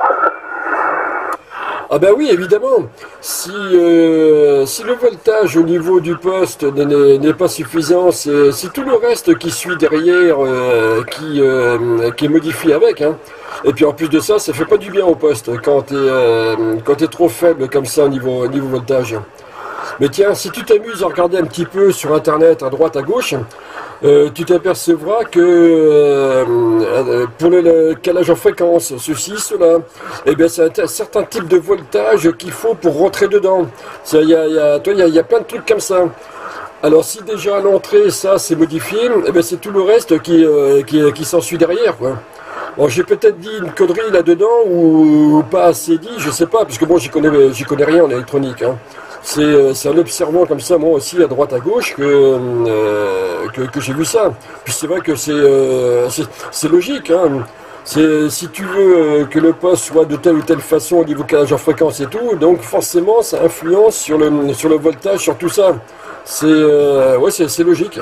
Ah ben oui, évidemment. Si, euh, si le voltage au niveau du poste n'est pas suffisant, c'est tout le reste qui suit derrière euh, qui, euh, qui est modifié avec. Hein. Et puis en plus de ça, ça fait pas du bien au poste quand tu es, euh, quand t'es trop faible comme ça au niveau, au niveau voltage. Mais tiens, si tu t'amuses à regarder un petit peu sur Internet, à droite, à gauche, euh, tu t'apercevras que euh, pour le, le calage en fréquence, ceci, cela, eh bien, c'est un, un certain type de voltage qu'il faut pour rentrer dedans. Il y a, y a, toi, il y a, y a plein de trucs comme ça. Alors, si déjà à l'entrée, ça, c'est modifié, eh bien, c'est tout le reste qui, euh, qui, qui s'ensuit derrière, quoi. Bon, j'ai peut-être dit une connerie là-dedans, ou, ou pas assez dit, je sais pas, puisque bon, j'y connais, j'y connais rien en électronique, hein. C'est en observant comme ça, moi aussi, à droite, à gauche, que, euh, que, que j'ai vu ça. Puis c'est vrai que c'est euh, logique. Hein. Si tu veux que le poste soit de telle ou telle façon au niveau calage en fréquence et tout, donc forcément, ça influence sur le, sur le voltage, sur tout ça. C'est euh, ouais, c'est logique.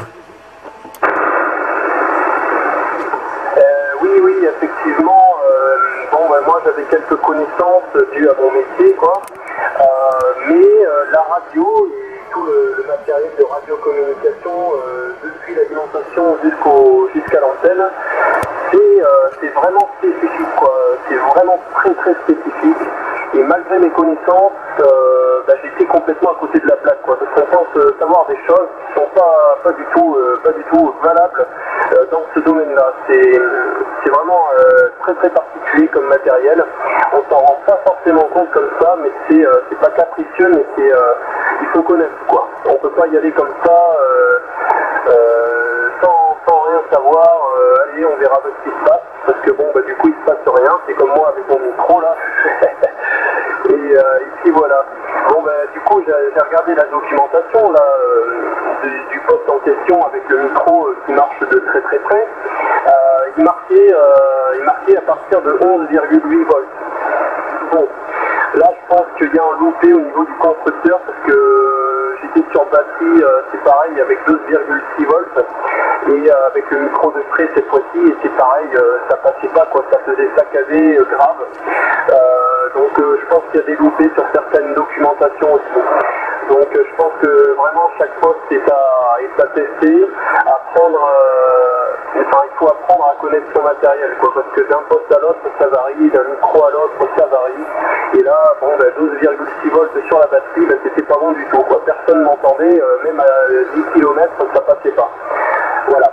Euh, oui, oui, effectivement. Euh, bon, ben, moi, j'avais quelques connaissances dues à mon métier, quoi. Euh, mais euh, la radio et tout le, le matériel de radiocommunication, euh, depuis l'alimentation jusqu'au jusqu'à l'antenne, c'est euh, vraiment spécifique, quoi. C'est vraiment très très spécifique. Et malgré mes connaissances, euh, bah, j'étais complètement à côté de la plaque, quoi. Parce qu'on pense euh, savoir des choses qui sont pas pas du tout euh, pas du tout valables euh, dans ce domaine-là. C'est c'est vraiment euh, très très particulier comme matériel. On s'en rend pas forcément compte comme ça, mais c'est euh, c'est pas capricieux, mais c'est euh, il faut connaître, quoi. On peut pas y aller comme ça euh, euh, sans, sans rien savoir. Euh, allez, on verra ce qui se passe, parce que bon, bah du coup il se passe rien. C'est comme moi avec mon micro là. Et, euh, et puis voilà. Bon ben du coup j'ai regardé la documentation là euh, du, du poste en question avec le micro euh, qui marche de très très près. Euh, il marquait euh, il marquait à partir de onze virgule huit volts. Bon, là je pense qu'il y a un loupé au niveau du constructeur parce que euh, j'étais sur batterie, euh, c'est pareil avec douze virgule six volts et euh, avec le micro de près cette fois-ci et c'est pareil, euh, ça passait pas, quoi, ça faisait saccader euh, grave. Euh, donc euh, je pense qu'il y a des loupés sur certaines documentations aussi. Donc euh, je pense que vraiment chaque poste est à, est à tester, à prendre, euh, enfin il faut apprendre à connaître son matériel, quoi, parce que d'un poste à l'autre ça varie, d'un micro à l'autre ça varie. Et là, bon, ben, douze virgule six volts sur la batterie, ben, c'était pas bon du tout, quoi. Personne m'entendait, euh, même à dix kilomètres ça passait pas. Voilà.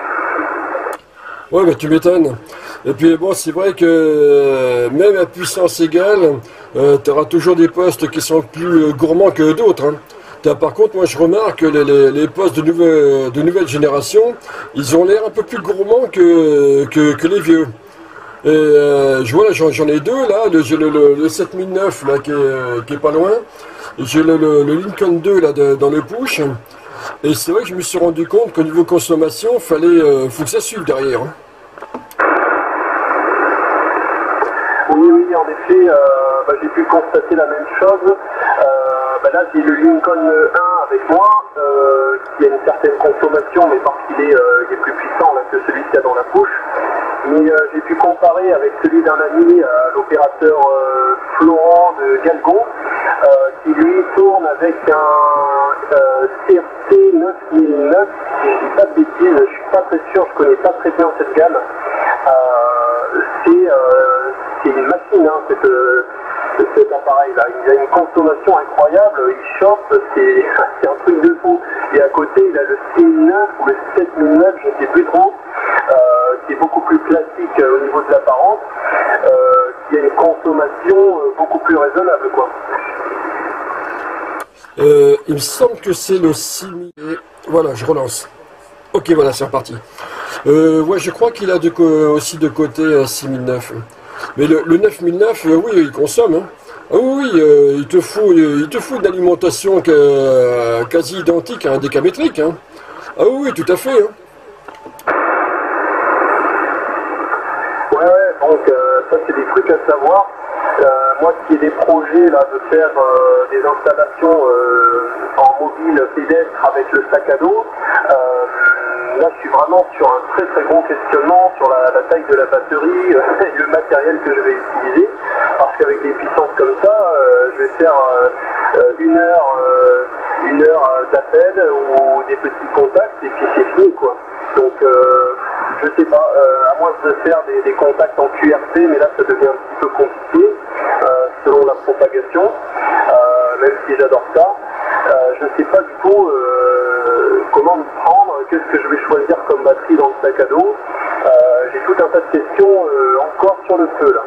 Ouais, bah tu m'étonnes. Et puis bon, c'est vrai que euh, même à puissance égale, euh, tu auras toujours des postes qui sont plus euh, gourmands que d'autres. Hein. Par contre, moi je remarque que les, les, les postes de nouvelle, de nouvelle génération, ils ont l'air un peu plus gourmands que, que, que les vieux. Et euh, je vois là, j'en ai deux là, j'ai le, le, le sept mille neuf là qui est, qui est pas loin, et j'ai le, le, le Lincoln deux là de, dans le push. Et c'est vrai que je me suis rendu compte qu'au niveau consommation, fallait, euh, faut que ça suive derrière. Hein. Oui, oui, en effet, euh, bah, j'ai pu constater la même chose. Euh, bah là j'ai le Lincoln un avec moi, euh, qui a une certaine consommation, mais parce qu'il est, euh, il est plus puissant là, que celui qu'il y a dans la couche. Mais euh, j'ai pu comparer avec celui d'un ami, euh, l'opérateur euh, Florent de Galgon, euh, qui lui tourne avec un euh, C R T neuf mille neuf, si je dis pas de bêtises, je suis pas très sûr, je connais pas très bien cette gamme. Euh, c'est euh, une machine, hein, cette, euh, cet appareil-là. Il a une consommation incroyable, il chauffe, c'est un truc de fou. Et à côté, il a le six mille neuf ou le sept mille neuf, je ne sais plus trop, euh, qui est beaucoup plus classique euh, au niveau de l'apparence, euh, qui a une consommation euh, beaucoup plus raisonnable, quoi. Euh, il me semble que c'est le six mille. Voilà, je relance. Ok, voilà, c'est reparti. Euh, ouais, je crois qu'il a de aussi de côté euh, six mille neuf. Mais le, le neuf mille neuf, euh, oui, il consomme. Hein. Ah oui, oui, euh, il te faut, il te faut une alimentation que, euh, quasi identique à un décamétrique. Hein. Ah oui, tout à fait. Hein. Ouais, ouais, donc euh, ça c'est des trucs à savoir. Euh, moi qui ai des projets là de faire euh, des installations euh, en mobile pédestre avec le sac à dos, euh, là je suis vraiment sur un très très gros questionnement sur la, la taille de la batterie euh, et le matériel que je vais utiliser, parce qu'avec des puissances comme ça, euh, je vais faire euh, une heure, euh, une heure d'appel ou des petits contacts et puis c'est fini quoi. Donc euh, je sais pas, euh, à moins de faire des, des contacts en Q R T, mais là ça devient un petit peu compliqué euh, selon la propagation, euh, même si j'adore ça. Euh, je ne sais pas du tout euh, comment me prendre, qu'est-ce que je vais choisir comme batterie dans le sac à dos. Euh, J'ai tout un tas de questions euh, encore sur le feu là.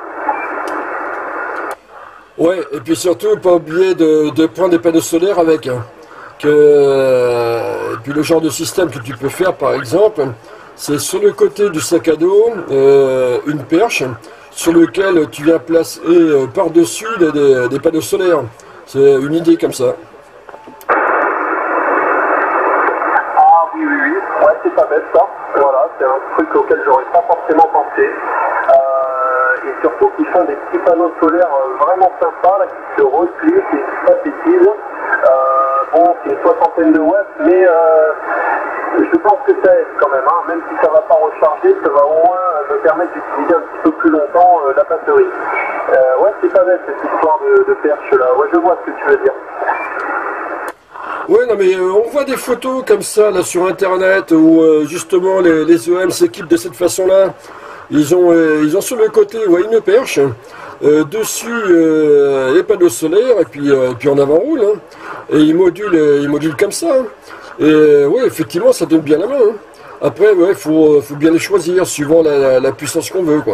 Ouais, et puis surtout, pas oublier de, de prendre des panneaux solaires avec. Hein. Que, euh, et puis le genre de système que tu peux faire, par exemple, c'est sur le côté du sac à dos, euh, une perche, sur lequel tu viens placer euh, par-dessus des, des, des panneaux solaires. C'est une idée comme ça. Ah oui, oui, oui, ouais, c'est pas bête ça. Voilà, c'est un truc auquel j'aurais pas forcément pensé. Euh, et surtout qu'ils font des petits panneaux solaires vraiment sympas, là, qui se replient, qui ne pas de bêtises. Euh, bon, c'est une soixantaine de watts, mais euh, je pense que ça aide quand même, hein. Même si ça ne va pas recharger, ça va au moins me permettre d'utiliser un petit peu plus longtemps euh, la batterie. Euh, ouais, c'est pas bête cette histoire de, de perche là, ouais, je vois ce que tu veux dire. Ouais, non mais euh, on voit des photos comme ça là sur internet où euh, justement les, les E M s'équipent de cette façon-là. Ils ont, euh, ils ont sur le côté ouais, une perche, euh, dessus euh, les panneaux solaires et puis, euh, et puis en avant roule. Hein. Et ils modulent, euh, ils modulent comme ça. Hein. Et euh, ouais, effectivement, ça donne bien la main. Hein. Après, ouais, faut, faut bien les choisir suivant la, la, la puissance qu'on veut, quoi.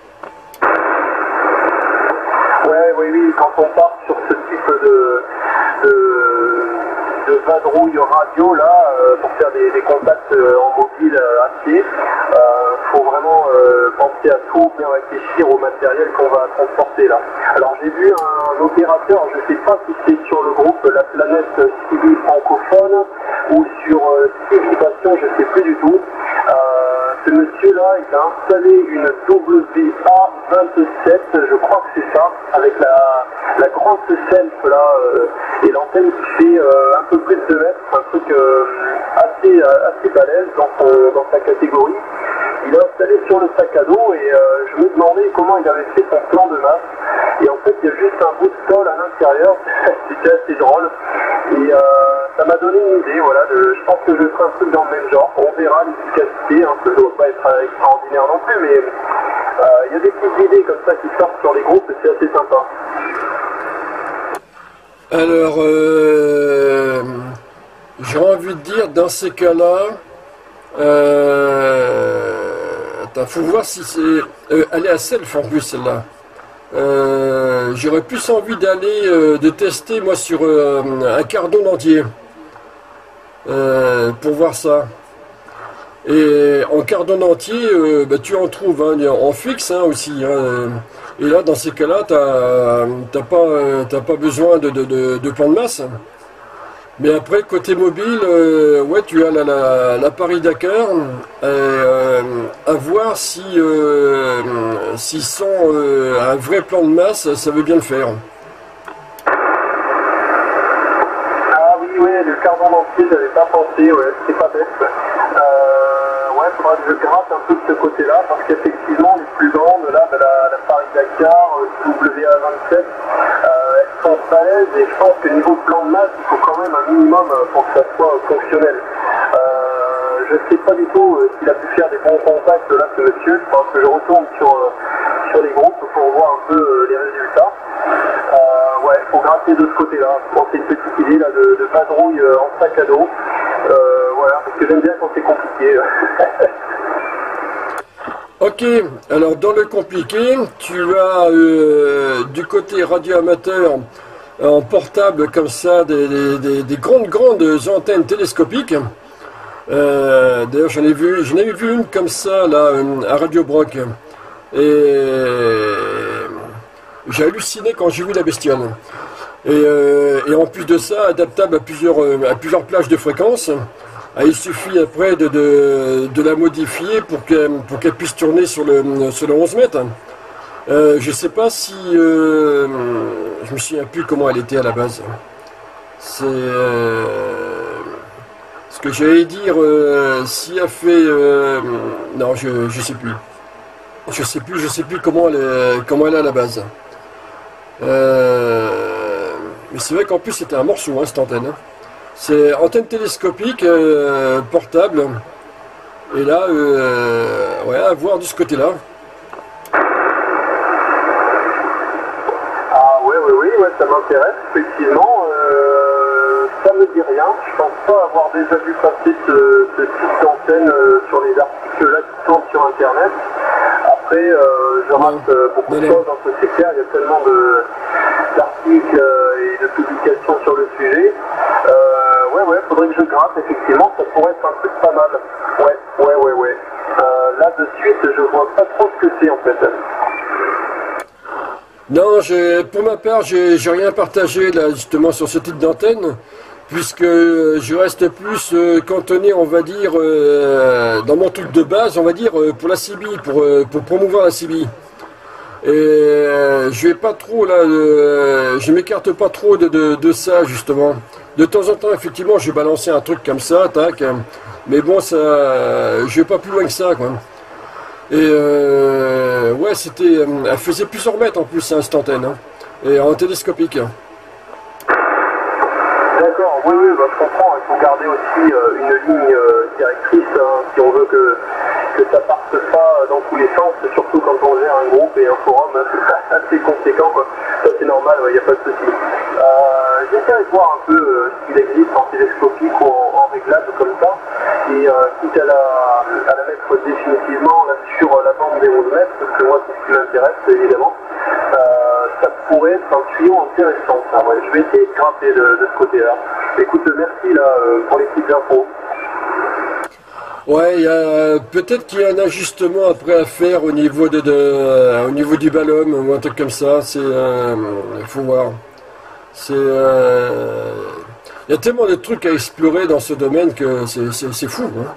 Ouais, oui, oui, quand on part sur ce type de, de, de vadrouille radio là, euh, pour faire des, des contacts euh, en mobile euh, à pied, euh, faut vraiment euh, penser à tout, bien réfléchir au matériel qu'on va transporter là. Alors j'ai vu un opérateur, je ne sais pas si c'est sur le groupe La Planète Civile Francophone ou sur euh, Civilization, je ne sais plus du tout. Euh, ce monsieur-là, il a installé une W A vingt-sept, je crois que c'est ça, avec la, la grande self là, euh, et l'antenne qui fait euh, un peu plus de deux mètres, un truc euh, assez, assez balèze dans, son, dans sa catégorie. Il a installé sur le sac à dos et euh, je me demandais comment il avait fait son plan de masse. Et en fait, il y a juste un bout de tôle à l'intérieur, c'était assez drôle. Et euh, ça m'a donné une idée, voilà, de, je pense que je ferai un truc dans le même genre. On verra l'efficacité, hein, ça ne doit pas être extraordinaire non plus, mais euh, il y a des petites idées comme ça qui sortent sur les groupes et c'est assez sympa. Alors, euh, j'ai envie de dire, dans ces cas-là, euh, attends, faut voir si c'est... Euh, elle est à self en plus, celle-là. Euh, J'aurais plus envie d'aller, euh, de tester, moi, sur euh, un cardon entier. Euh, pour voir ça. Et en cardon entier, euh, bah, tu en trouves hein, en fixe hein, aussi. Hein. Et là, dans ces cas-là, tu n'as pas, t'as pas besoin de, de, de, de plan de masse. Mais après, côté mobile, euh, ouais, tu as la, la, la Paris-Dakar, euh, à voir si, euh, si sans euh, un vrai plan de masse, ça veut bien le faire. en entier, j'avais pas pensé, ouais, c'est pas bête. Euh, ouais, faudra que je gratte un peu de ce côté-là, parce qu'effectivement, les plus grandes, là, bah, la, la Paris-Dakar, W A vingt-sept, euh, elles sont balèzes, et je pense que niveau plan de masse, il faut quand même un minimum pour que ça soit fonctionnel. Euh, je sais pas du tout euh, s'il a pu faire des bons contacts là, ce monsieur, je pense que je retourne sur, euh, sur les groupes pour voir un peu euh, les résultats. Euh, ouais, il faut gratter de ce côté-là. Je pense que c'est une petite idée là, de, de patrouille euh, en sac à dos. Euh, voilà, parce que j'aime bien quand c'est compliqué. Ok, alors dans le compliqué, tu as euh, du côté radio amateur en portable comme ça des, des, des, des grandes grandes antennes télescopiques. Euh, D'ailleurs j'en ai vu, j'en ai vu une comme ça là à Radio Broc. Et j'ai halluciné quand j'ai vu la bestiole. Et, euh, et en plus de ça, adaptable à plusieurs, à plusieurs plages de fréquence. Ah, il suffit après de, de, de la modifier pour qu'elle pour qu'elle puisse tourner sur le, sur le onze mètres. Euh, je sais pas si... Euh, je me souviens plus comment elle était à la base. C'est... Euh, ce que j'allais dire, euh, si elle fait... Euh, non, je, je sais plus. Je sais plus, je sais plus comment elle est, comment elle est à la base. Euh, mais c'est vrai qu'en plus c'était un morceau, hein, cette antenne. Hein. C'est antenne télescopique, euh, portable. Et là, euh, ouais, à voir de ce côté-là. Ah ouais, oui, oui, ouais, ça m'intéresse, effectivement. Euh, ça me dit rien. Je pense pas avoir déjà vu passer ce, ce type d'antenne euh, sur les articles là qui tournent sur Internet. Après, euh, je rate euh, beaucoup non, de non. choses dans ce secteur. Il y a tellement d'articles euh, et de publications sur le sujet. Euh, ouais, ouais, faudrait que je gratte, effectivement, ça pourrait être un truc pas mal. Ouais, ouais, ouais, ouais. Euh, là, de suite, je vois pas trop ce que c'est, en fait. Non, pour ma part, j'ai rien partagé, là, justement, sur ce type d'antenne, puisque je reste plus euh, cantonné, on va dire, euh, dans mon truc de base, on va dire, euh, pour la C B I, pour, euh, pour promouvoir la C B I. Et euh, je vais pas trop là, euh, je m'écarte pas trop de, de, de ça justement. De temps en temps, effectivement, je vais balancer un truc comme ça, tac. Mais bon, ça, je vais pas plus loin que ça, quoi. Et euh, ouais, c'était, elle faisait plusieurs mètres en plus, hein, cette antenne, hein, et en télescopique. D'accord, oui, oui, bah, je comprends. Il faut garder aussi euh, une ligne euh, directrice hein, si on veut que que ça parte pas dans tous les sens, surtout quand on gère un groupe et un forum assez conséquent, quoi. Ça c'est normal, il n'y a pas de souci. Euh, J'essaierai de voir un peu euh, ce qu'il existe en télescopique ou en, en réglable comme ça, et euh, quitte à la, à la mettre définitivement là, sur la bande des onze mètres, parce que moi c'est ce qui m'intéresse évidemment, euh, ça pourrait être un tuyau intéressant. Ça, ouais. Je vais essayer de grimper de, de ce côté-là. Écoute, merci là, pour les petites infos. Ouais, peut-être qu'il y a un ajustement après à faire au niveau de, de euh, au niveau du ballon ou un truc comme ça. C'est, euh, il faut voir. C'est, euh, il y a tellement de trucs à explorer dans ce domaine que c'est fou. Hein.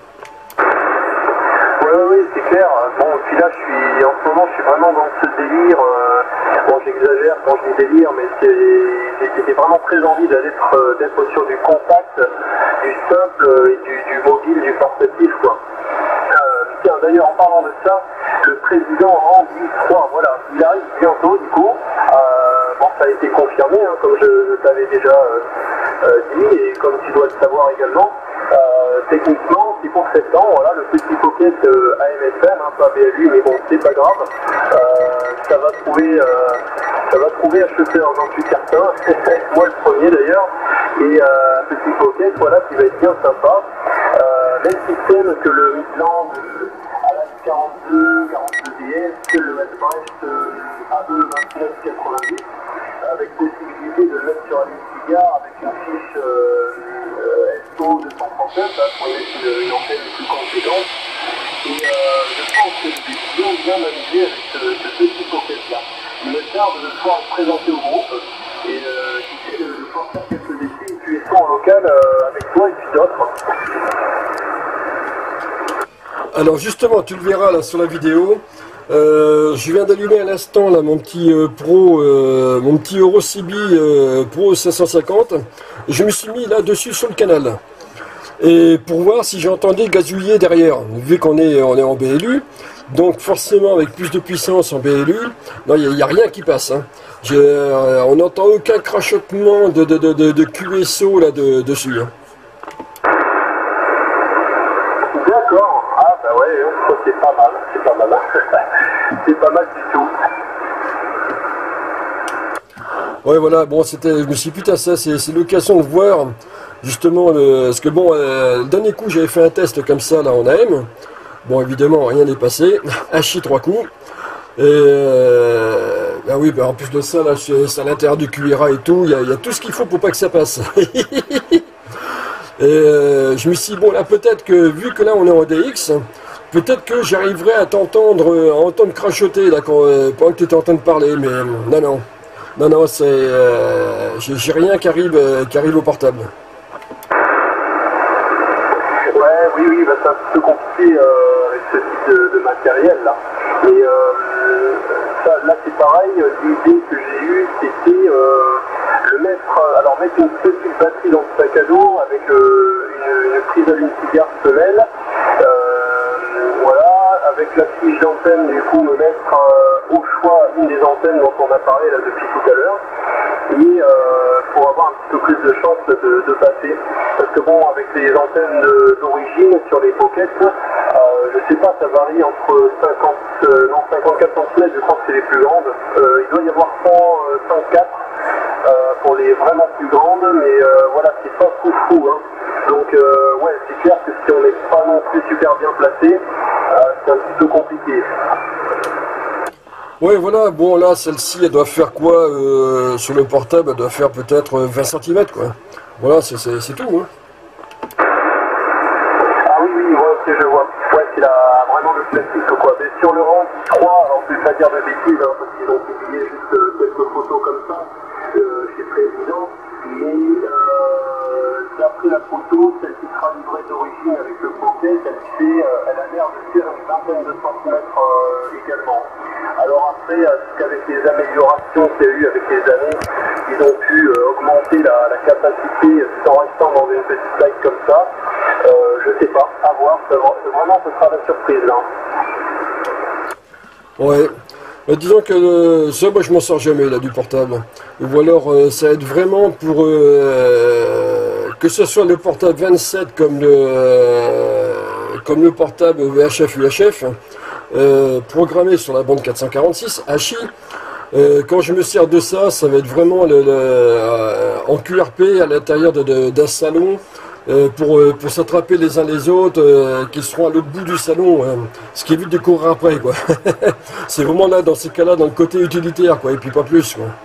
Oui, oui, oui, c'est clair. Bon, puis là, je suis, en ce moment, je suis vraiment dans ce délire. Euh, bon, j'exagère quand je dis délire, mais j'ai vraiment très envie d'être euh, d'être sur du contact, du simple et du, du mobile, du portatif, quoi. Euh, tiens, d'ailleurs, en parlant de ça, le président Randy trois, voilà, il arrive bientôt, du coup. Euh, bon, ça a été confirmé, hein, comme je, je t'avais déjà euh, euh, dit, et comme tu dois le savoir également. Euh, techniquement, c'est pour septembre, voilà, le petit pocket euh, A M S M, hein, pas B L U, mais bon, c'est pas grave. Euh, ça va trouver, euh, ça va trouver acheteur, j'en suis certain. Moi le premier d'ailleurs. Et euh, petit pocket, voilà, qui va être bien sympa. Euh, même système que le Midland à la quarante-deux, quarante-deux D S, que le Westbrecht euh, A E vingt-neuf quatre-vingt-dix, avec possibilité de le mettre sur un cigare avec une fiche euh, euh, S O deux cent trente-neuf, là, pour mettre une, une antenne plus conséquente. Et euh, je pense que je vais bien bien m'amuser avec ce, ce petit pocket-là. Il me tarde de pouvoir le présenter au groupe et euh, de, de pouvoir faire quelques essais et puis en local euh, avec toi et puis d'autres. Alors justement, tu le verras là sur la vidéo. Euh, je viens d'allumer à l'instant là mon petit euh, Pro, euh, mon petit Euro C B euh, Pro cinq cent cinquante. Et je me suis mis là-dessus sur le canal. Et pour voir si j'entendais gazouiller derrière, vu qu'on est, on est en B L U, donc forcément avec plus de puissance en B L U, non, il n'y a, a rien qui passe. Hein. Euh, on n'entend aucun crachotement de, de, de, de, de Q S O là de, dessus. Hein. D'accord, ah bah ouais, ça c'est pas mal, c'est pas mal, c'est pas mal du tout. Ouais voilà, bon c'était, je me suis dit putain ça c'est l'occasion de voir justement le, parce que bon euh, le dernier coup j'avais fait un test comme ça là en A M, bon évidemment rien n'est passé, hachi trois coups, et euh, bah oui bah en plus de ça là c'est à l'intérieur du Q R A et tout, il y, y a tout ce qu'il faut pour pas que ça passe. Et euh, je me suis dit bon là peut-être que vu que là on est en D X, peut-être que j'arriverai à t'entendre, à entendre crachoter là quand, euh, pendant que tu étais en train de parler, mais euh, non non. Non, non, c'est. Euh, j'ai rien qui arrive, euh, qui arrive au portable. Ouais, oui, oui, bah, c'est un petit peu compliqué euh, avec ce type de, de matériel là. Et euh, ça, là, c'est pareil, l'idée que j'ai eue, c'était euh, le mettre. Alors, mettre une petite batterie dans le sac à dos avec euh, une, une prise allume-cigare semelle. Euh, voilà, avec la fiche d'antenne, du coup, me mettre euh, au choix une des antennes dont on a parlé là depuis tout à l'heure, et euh, pour avoir un petit peu plus de chance de, de passer. Parce que bon, avec les antennes d'origine sur les pockets, euh, je sais pas, ça varie entre cinquante, euh, non, cinquante-quatre centimètres, je crois que c'est les plus grandes. Euh, il doit y avoir cent, cent quatre euh, pour les vraiment plus grandes, mais euh, voilà, c'est pas fou fou. Hein. Donc euh, ouais, c'est clair que si on n'est pas non plus super bien placé, euh, c'est un petit peu compliqué. Ouais, voilà, bon là, celle-ci, elle doit faire quoi euh, sur le portable? Elle doit faire peut-être vingt centimètres, quoi. Voilà, c'est tout, hein. Ah oui, oui, ouais, ok, je vois. Ouais, c'est vraiment le classique, quoi. Mais sur le rang trois, alors je vais pas dire de bêtises, hein, parce qu'ils ont publié juste euh, quelques photos comme ça, euh, c'est très évident, mais euh, d'après la photo, celle qui sera livrée d'origine avec le pocket, elle, fait, euh, elle a l'air de faire une vingtaine de centimètres euh, également. Alors après, qu'avec les améliorations qu'il y a eu avec les années, ils ont pu euh, augmenter la, la capacité tout en restant dans une petite taille comme ça. Euh, je sais pas, à voir, vraiment ce sera la surprise là. Ouais, bah, disons que euh, ça, moi je m'en sors jamais là du portable. Ou alors euh, ça aide vraiment pour euh, que ce soit le portable vingt-sept comme le, euh, comme le portable V H F U H F. Euh, programmé sur la bande quatre cent quarante-six, hachi. Euh, quand je me sers de ça, ça va être vraiment le, le, euh, en Q R P à l'intérieur d'un de, de, salon euh, pour, euh, pour s'attraper les uns les autres euh, qui seront à l'autre bout du salon, hein, ce qui évite de courir après, quoi. C'est vraiment là, dans ces cas-là, dans le côté utilitaire, quoi, et puis pas plus, quoi.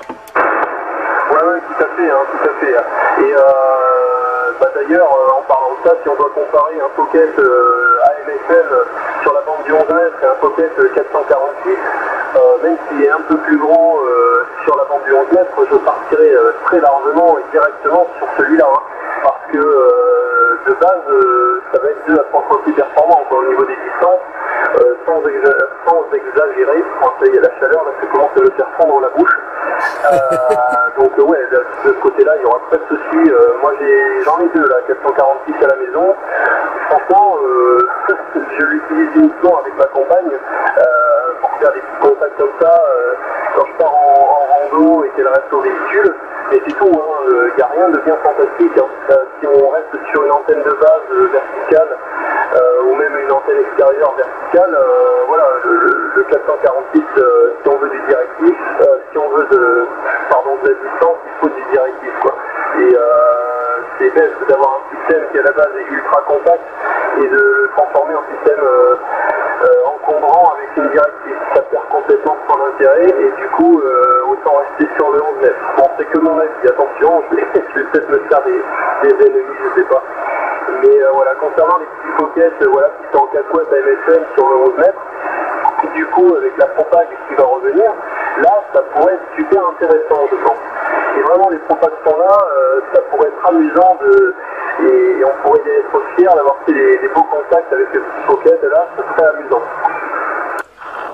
Ouais, ouais, tout à fait, hein, tout à fait. Et euh, bah, d'ailleurs, euh, en parlant de ça, si on doit comparer un Pocket euh, A M S L sur la bande du onze mètres et un Pocket quatre cent quarante-huit, euh, même s'il est un peu plus grand euh, sur la bande du onze mètres, je partirai euh, très largement et directement sur celui-là, hein, parce que euh, de base, euh, ça va être deux à trois fois plus performant quoi, au niveau des distances, euh, sans, exa sans exagérer. Enfin, ça y est, la chaleur, là, ça commence à le faire fondre la bouche. Euh, donc euh, ouais, de, de ce côté-là, il y aura pas de souci. Euh, moi, j'en ai, ai deux là, quatre cent quarante-six à la maison. Franchement, euh, je l'utilise uniquement avec ma compagne euh, pour faire des petits contacts comme ça euh, quand je pars en, en rando et qu'elle reste au véhicule. Et c'est tout, il hein, n'y a rien de bien fantastique. Hein. Euh, si on reste sur une antenne de base euh, verticale euh, ou même une antenne extérieure verticale, euh, voilà, le, le quatre cent quarante-six, euh, si on veut du directif, euh, si on veut de, pardon, de la distance, il faut du directif, quoi. Et euh, c'est bête d'avoir un système qui à la base est ultra compact et de le transformer en système euh, euh, encombrant avec une directive. Ça perd complètement son intérêt et du coup, euh, autant rester sur le onze mètres. Bon, c'est que mon avis, attention, je vais, je vais peut-être me faire des, des ennemis, je sais pas. Mais euh, voilà, concernant les petits pockets euh, voilà, qui sont en quatre watts A M S M sur le onze mètres, du coup, avec la propague qui va revenir, là, ça pourrait être super intéressant, je pense. Et vraiment, les propagues sont là, euh, ça pourrait être amusant de, et, et on pourrait être fiers d'avoir fait des, des beaux contacts avec le petit pocket, là, ce serait amusant.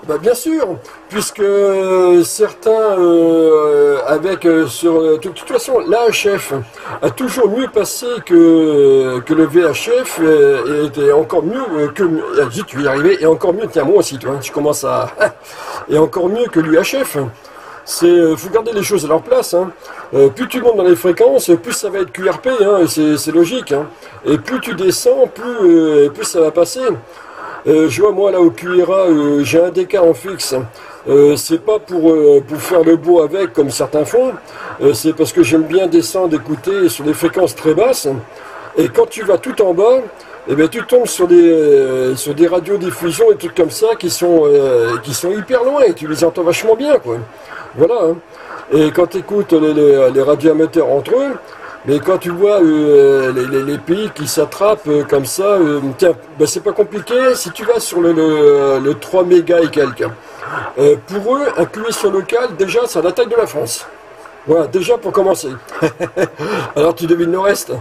bah bien sûr, puisque euh, certains, euh, avec, euh, sur, euh, de toute façon, l'A H F a toujours mieux passé que, que le V H F, euh, et était encore mieux euh, que, ah, zut, tu vas y arriver, et encore mieux, tiens, moi aussi, toi, tu commences à, et encore mieux que l'U H F. C'est, euh, faut garder les choses à leur place, hein. Euh, plus tu montes dans les fréquences, plus ça va être Q R P, hein, c'est, c'est logique, hein. Et plus tu descends, plus, euh, plus ça va passer. Euh, je vois moi là au Q R A, euh, j'ai un D K en fixe. Euh, c'est pas pour, euh, pour faire le beau avec comme certains font, euh, c'est parce que j'aime bien descendre, écouter sur des fréquences très basses. Et quand tu vas tout en bas, eh bien, tu tombes sur des, euh, sur des radiodiffusions et trucs comme ça qui sont, euh, qui sont hyper loin et tu les entends vachement bien, quoi. Voilà. Hein. Et quand tu écoutes les, les, les radioamateurs entre eux, mais quand tu vois euh, les, les, les pays qui s'attrapent euh, comme ça, euh, tiens, ben c'est pas compliqué, si tu vas sur le, le, le trois mégas et quelques, euh, pour eux, un Q S O local, déjà, c'est à la taille de la France. Voilà, déjà pour commencer. Alors tu devines le reste.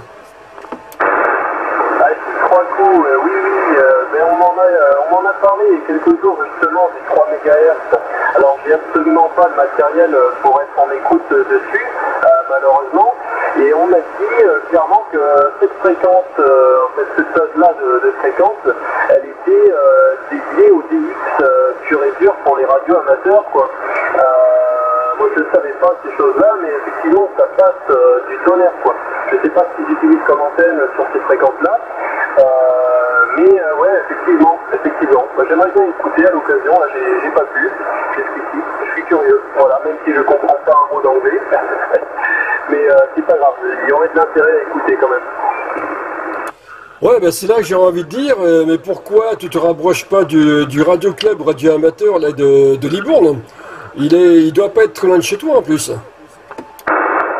Ah, si, trois coups, euh, oui, oui, euh, mais on m'en a, euh, on m'en a parlé il y a quelques jours justement du trois mégahertz. Alors j'ai absolument pas le matériel pour être en écoute euh, dessus, euh, malheureusement. Et on m'a dit euh, clairement que cette fréquence, euh, en fait, cette phase-là de, de fréquence, elle était euh, dédiée au D X euh, pur et dur pour les radios amateurs, quoi. Euh, moi je ne savais pas ces choses-là, mais effectivement ça passe euh, du tonnerre, quoi. Je ne sais pas ce qu'ils utilisent comme antenne sur ces fréquences-là, euh, mais euh, ouais, effectivement, effectivement. Bah, j'aimerais bien écouter à l'occasion, là j'ai, j'ai pas pu, jusqu'ici, je suis curieux, voilà, même si je comprends pas un mot d'anglais. Mais euh, c'est pas grave, il y aurait de l'intérêt à écouter quand même. Ouais, ben c'est là que j'ai envie de dire, euh, mais pourquoi tu te rapproches pas du, du radio club, radio amateur là, de, de Libourne? Il est, il doit pas être très loin de chez toi en plus. Ah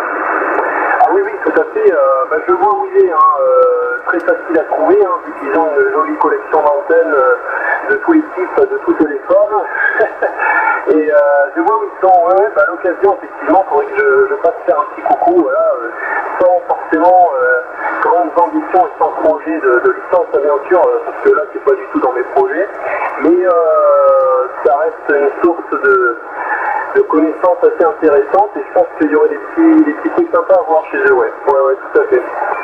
oui, oui, tout à fait. Euh, bah, je vois où il est, hein, euh, très facile à trouver, hein, vu qu'ils ont une jolie collection d'antennes euh, de tous les types, de toutes les formes. Et euh, je vois où ils sont. Ouais, ouais, bah, à l'occasion, effectivement, il faudrait que je, je passe faire un petit coucou, voilà, euh, sans forcément euh, grandes ambitions et sans projet de, de licence, bien sûr, euh, parce que là, c'est pas du tout dans mes projets. Mais euh, ça reste une source de, de connaissances assez intéressante et je pense qu'il y aurait des petits, des petits trucs sympas à voir chez eux, ouais. Ouais, ouais, tout à fait.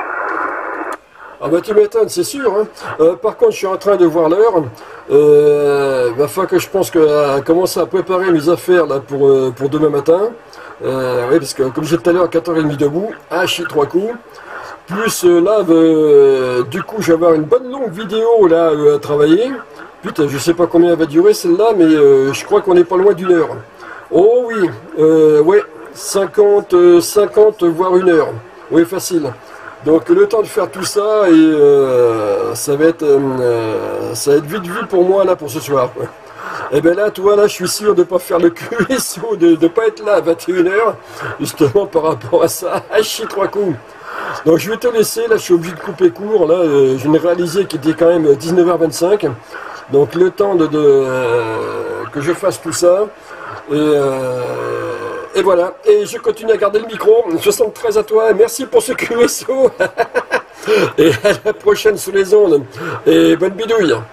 Ah bah tu m'étonnes, c'est sûr. Hein. Euh, par contre, je suis en train de voir l'heure. Euh, va falloir que je pense que à commencer à préparer mes affaires là pour, euh, pour demain matin. Euh, oui, parce que comme j'ai dit tout à l'heure, à quatre heures trente debout, à chier trois coups. Plus euh, là, euh, du coup, je vais avoir une bonne longue vidéo là euh, à travailler. Putain, je sais pas combien elle va durer celle-là, mais euh, je crois qu'on n'est pas loin d'une heure. Oh oui, euh, ouais, cinquante, cinquante voire une heure. Oui, facile. Donc le temps de faire tout ça et euh, ça va être euh, ça va être vite vu pour moi là pour ce soir. Ouais. Et bien là, toi là, je suis sûr de ne pas faire le Q S O, de ne pas être là à vingt et une heures, justement par rapport à ça. Ah, chier trois coups. Donc je vais te laisser, là je suis obligé de couper court, là euh, je n'ai réalisé qu'il était quand même dix-neuf heures vingt-cinq. Donc le temps de, de euh, que je fasse tout ça. Et, euh, et voilà, et je continue à garder le micro. soixante-treize à toi, merci pour ce Q S O. Et à la prochaine sous les ondes. Et bonne bidouille. Euh,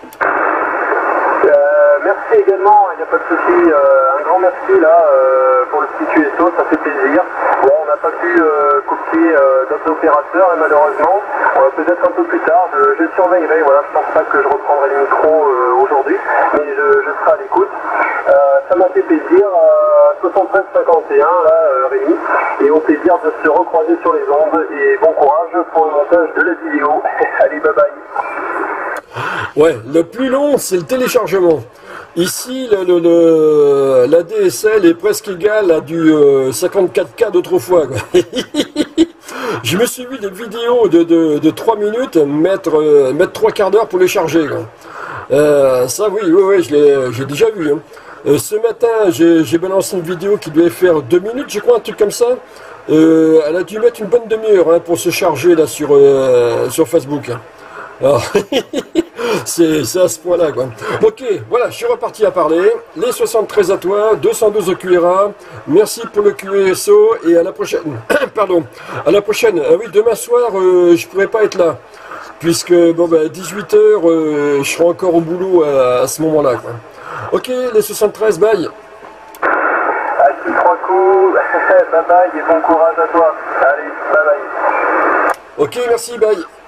merci également, il n'y a pas de souci. Euh, un grand merci là euh, pour le petit Q S O, ça fait plaisir. Bon, on n'a pas pu euh, copier euh, d'autres opérateurs, et malheureusement, euh, peut-être un peu plus tard, je, je surveillerai. Voilà, je pense pas que je reprendrai le micro euh, aujourd'hui, mais je, je serai à l'écoute. Euh, ça m'a fait plaisir. Euh, soixante-treize cinquante et un, là, euh, Rémi, et au plaisir de se recroiser sur les ondes. Et bon courage pour le montage de la vidéo. Allez, bye bye. Ouais, le plus long, c'est le téléchargement. Ici, le, le, le, la D S L est presque égale à du euh, cinquante-quatre K d'autrefois. Je me suis vu des vidéos de, de, de trois minutes mettre, euh, mettre trois quarts d'heure pour les charger. Euh, ça, oui, oui, oui, je l'ai, j'ai déjà vu. Hein. Euh, ce matin, j'ai, j'ai balancé une vidéo qui devait faire deux minutes, je crois, un truc comme ça. Euh, elle a dû mettre une bonne demi-heure hein, pour se charger là sur, euh, sur Facebook. Alors, c'est, c'est à ce point-là, quoi. Ok, voilà, je suis reparti à parler. Les soixante-treize à toi, deux cent douze au Q R A. Merci pour le Q S O et à la prochaine. Pardon, à la prochaine. Ah oui, demain soir, euh, je pourrais pas être là. Puisque, bon, ben, dix-huit heures, euh, je serai encore au boulot à, à ce moment-là, quoi. Ok, les soixante-treize, bye. Allez, trois coups, bye bye et bon courage à toi. Allez, bye bye. Ok, merci, bye.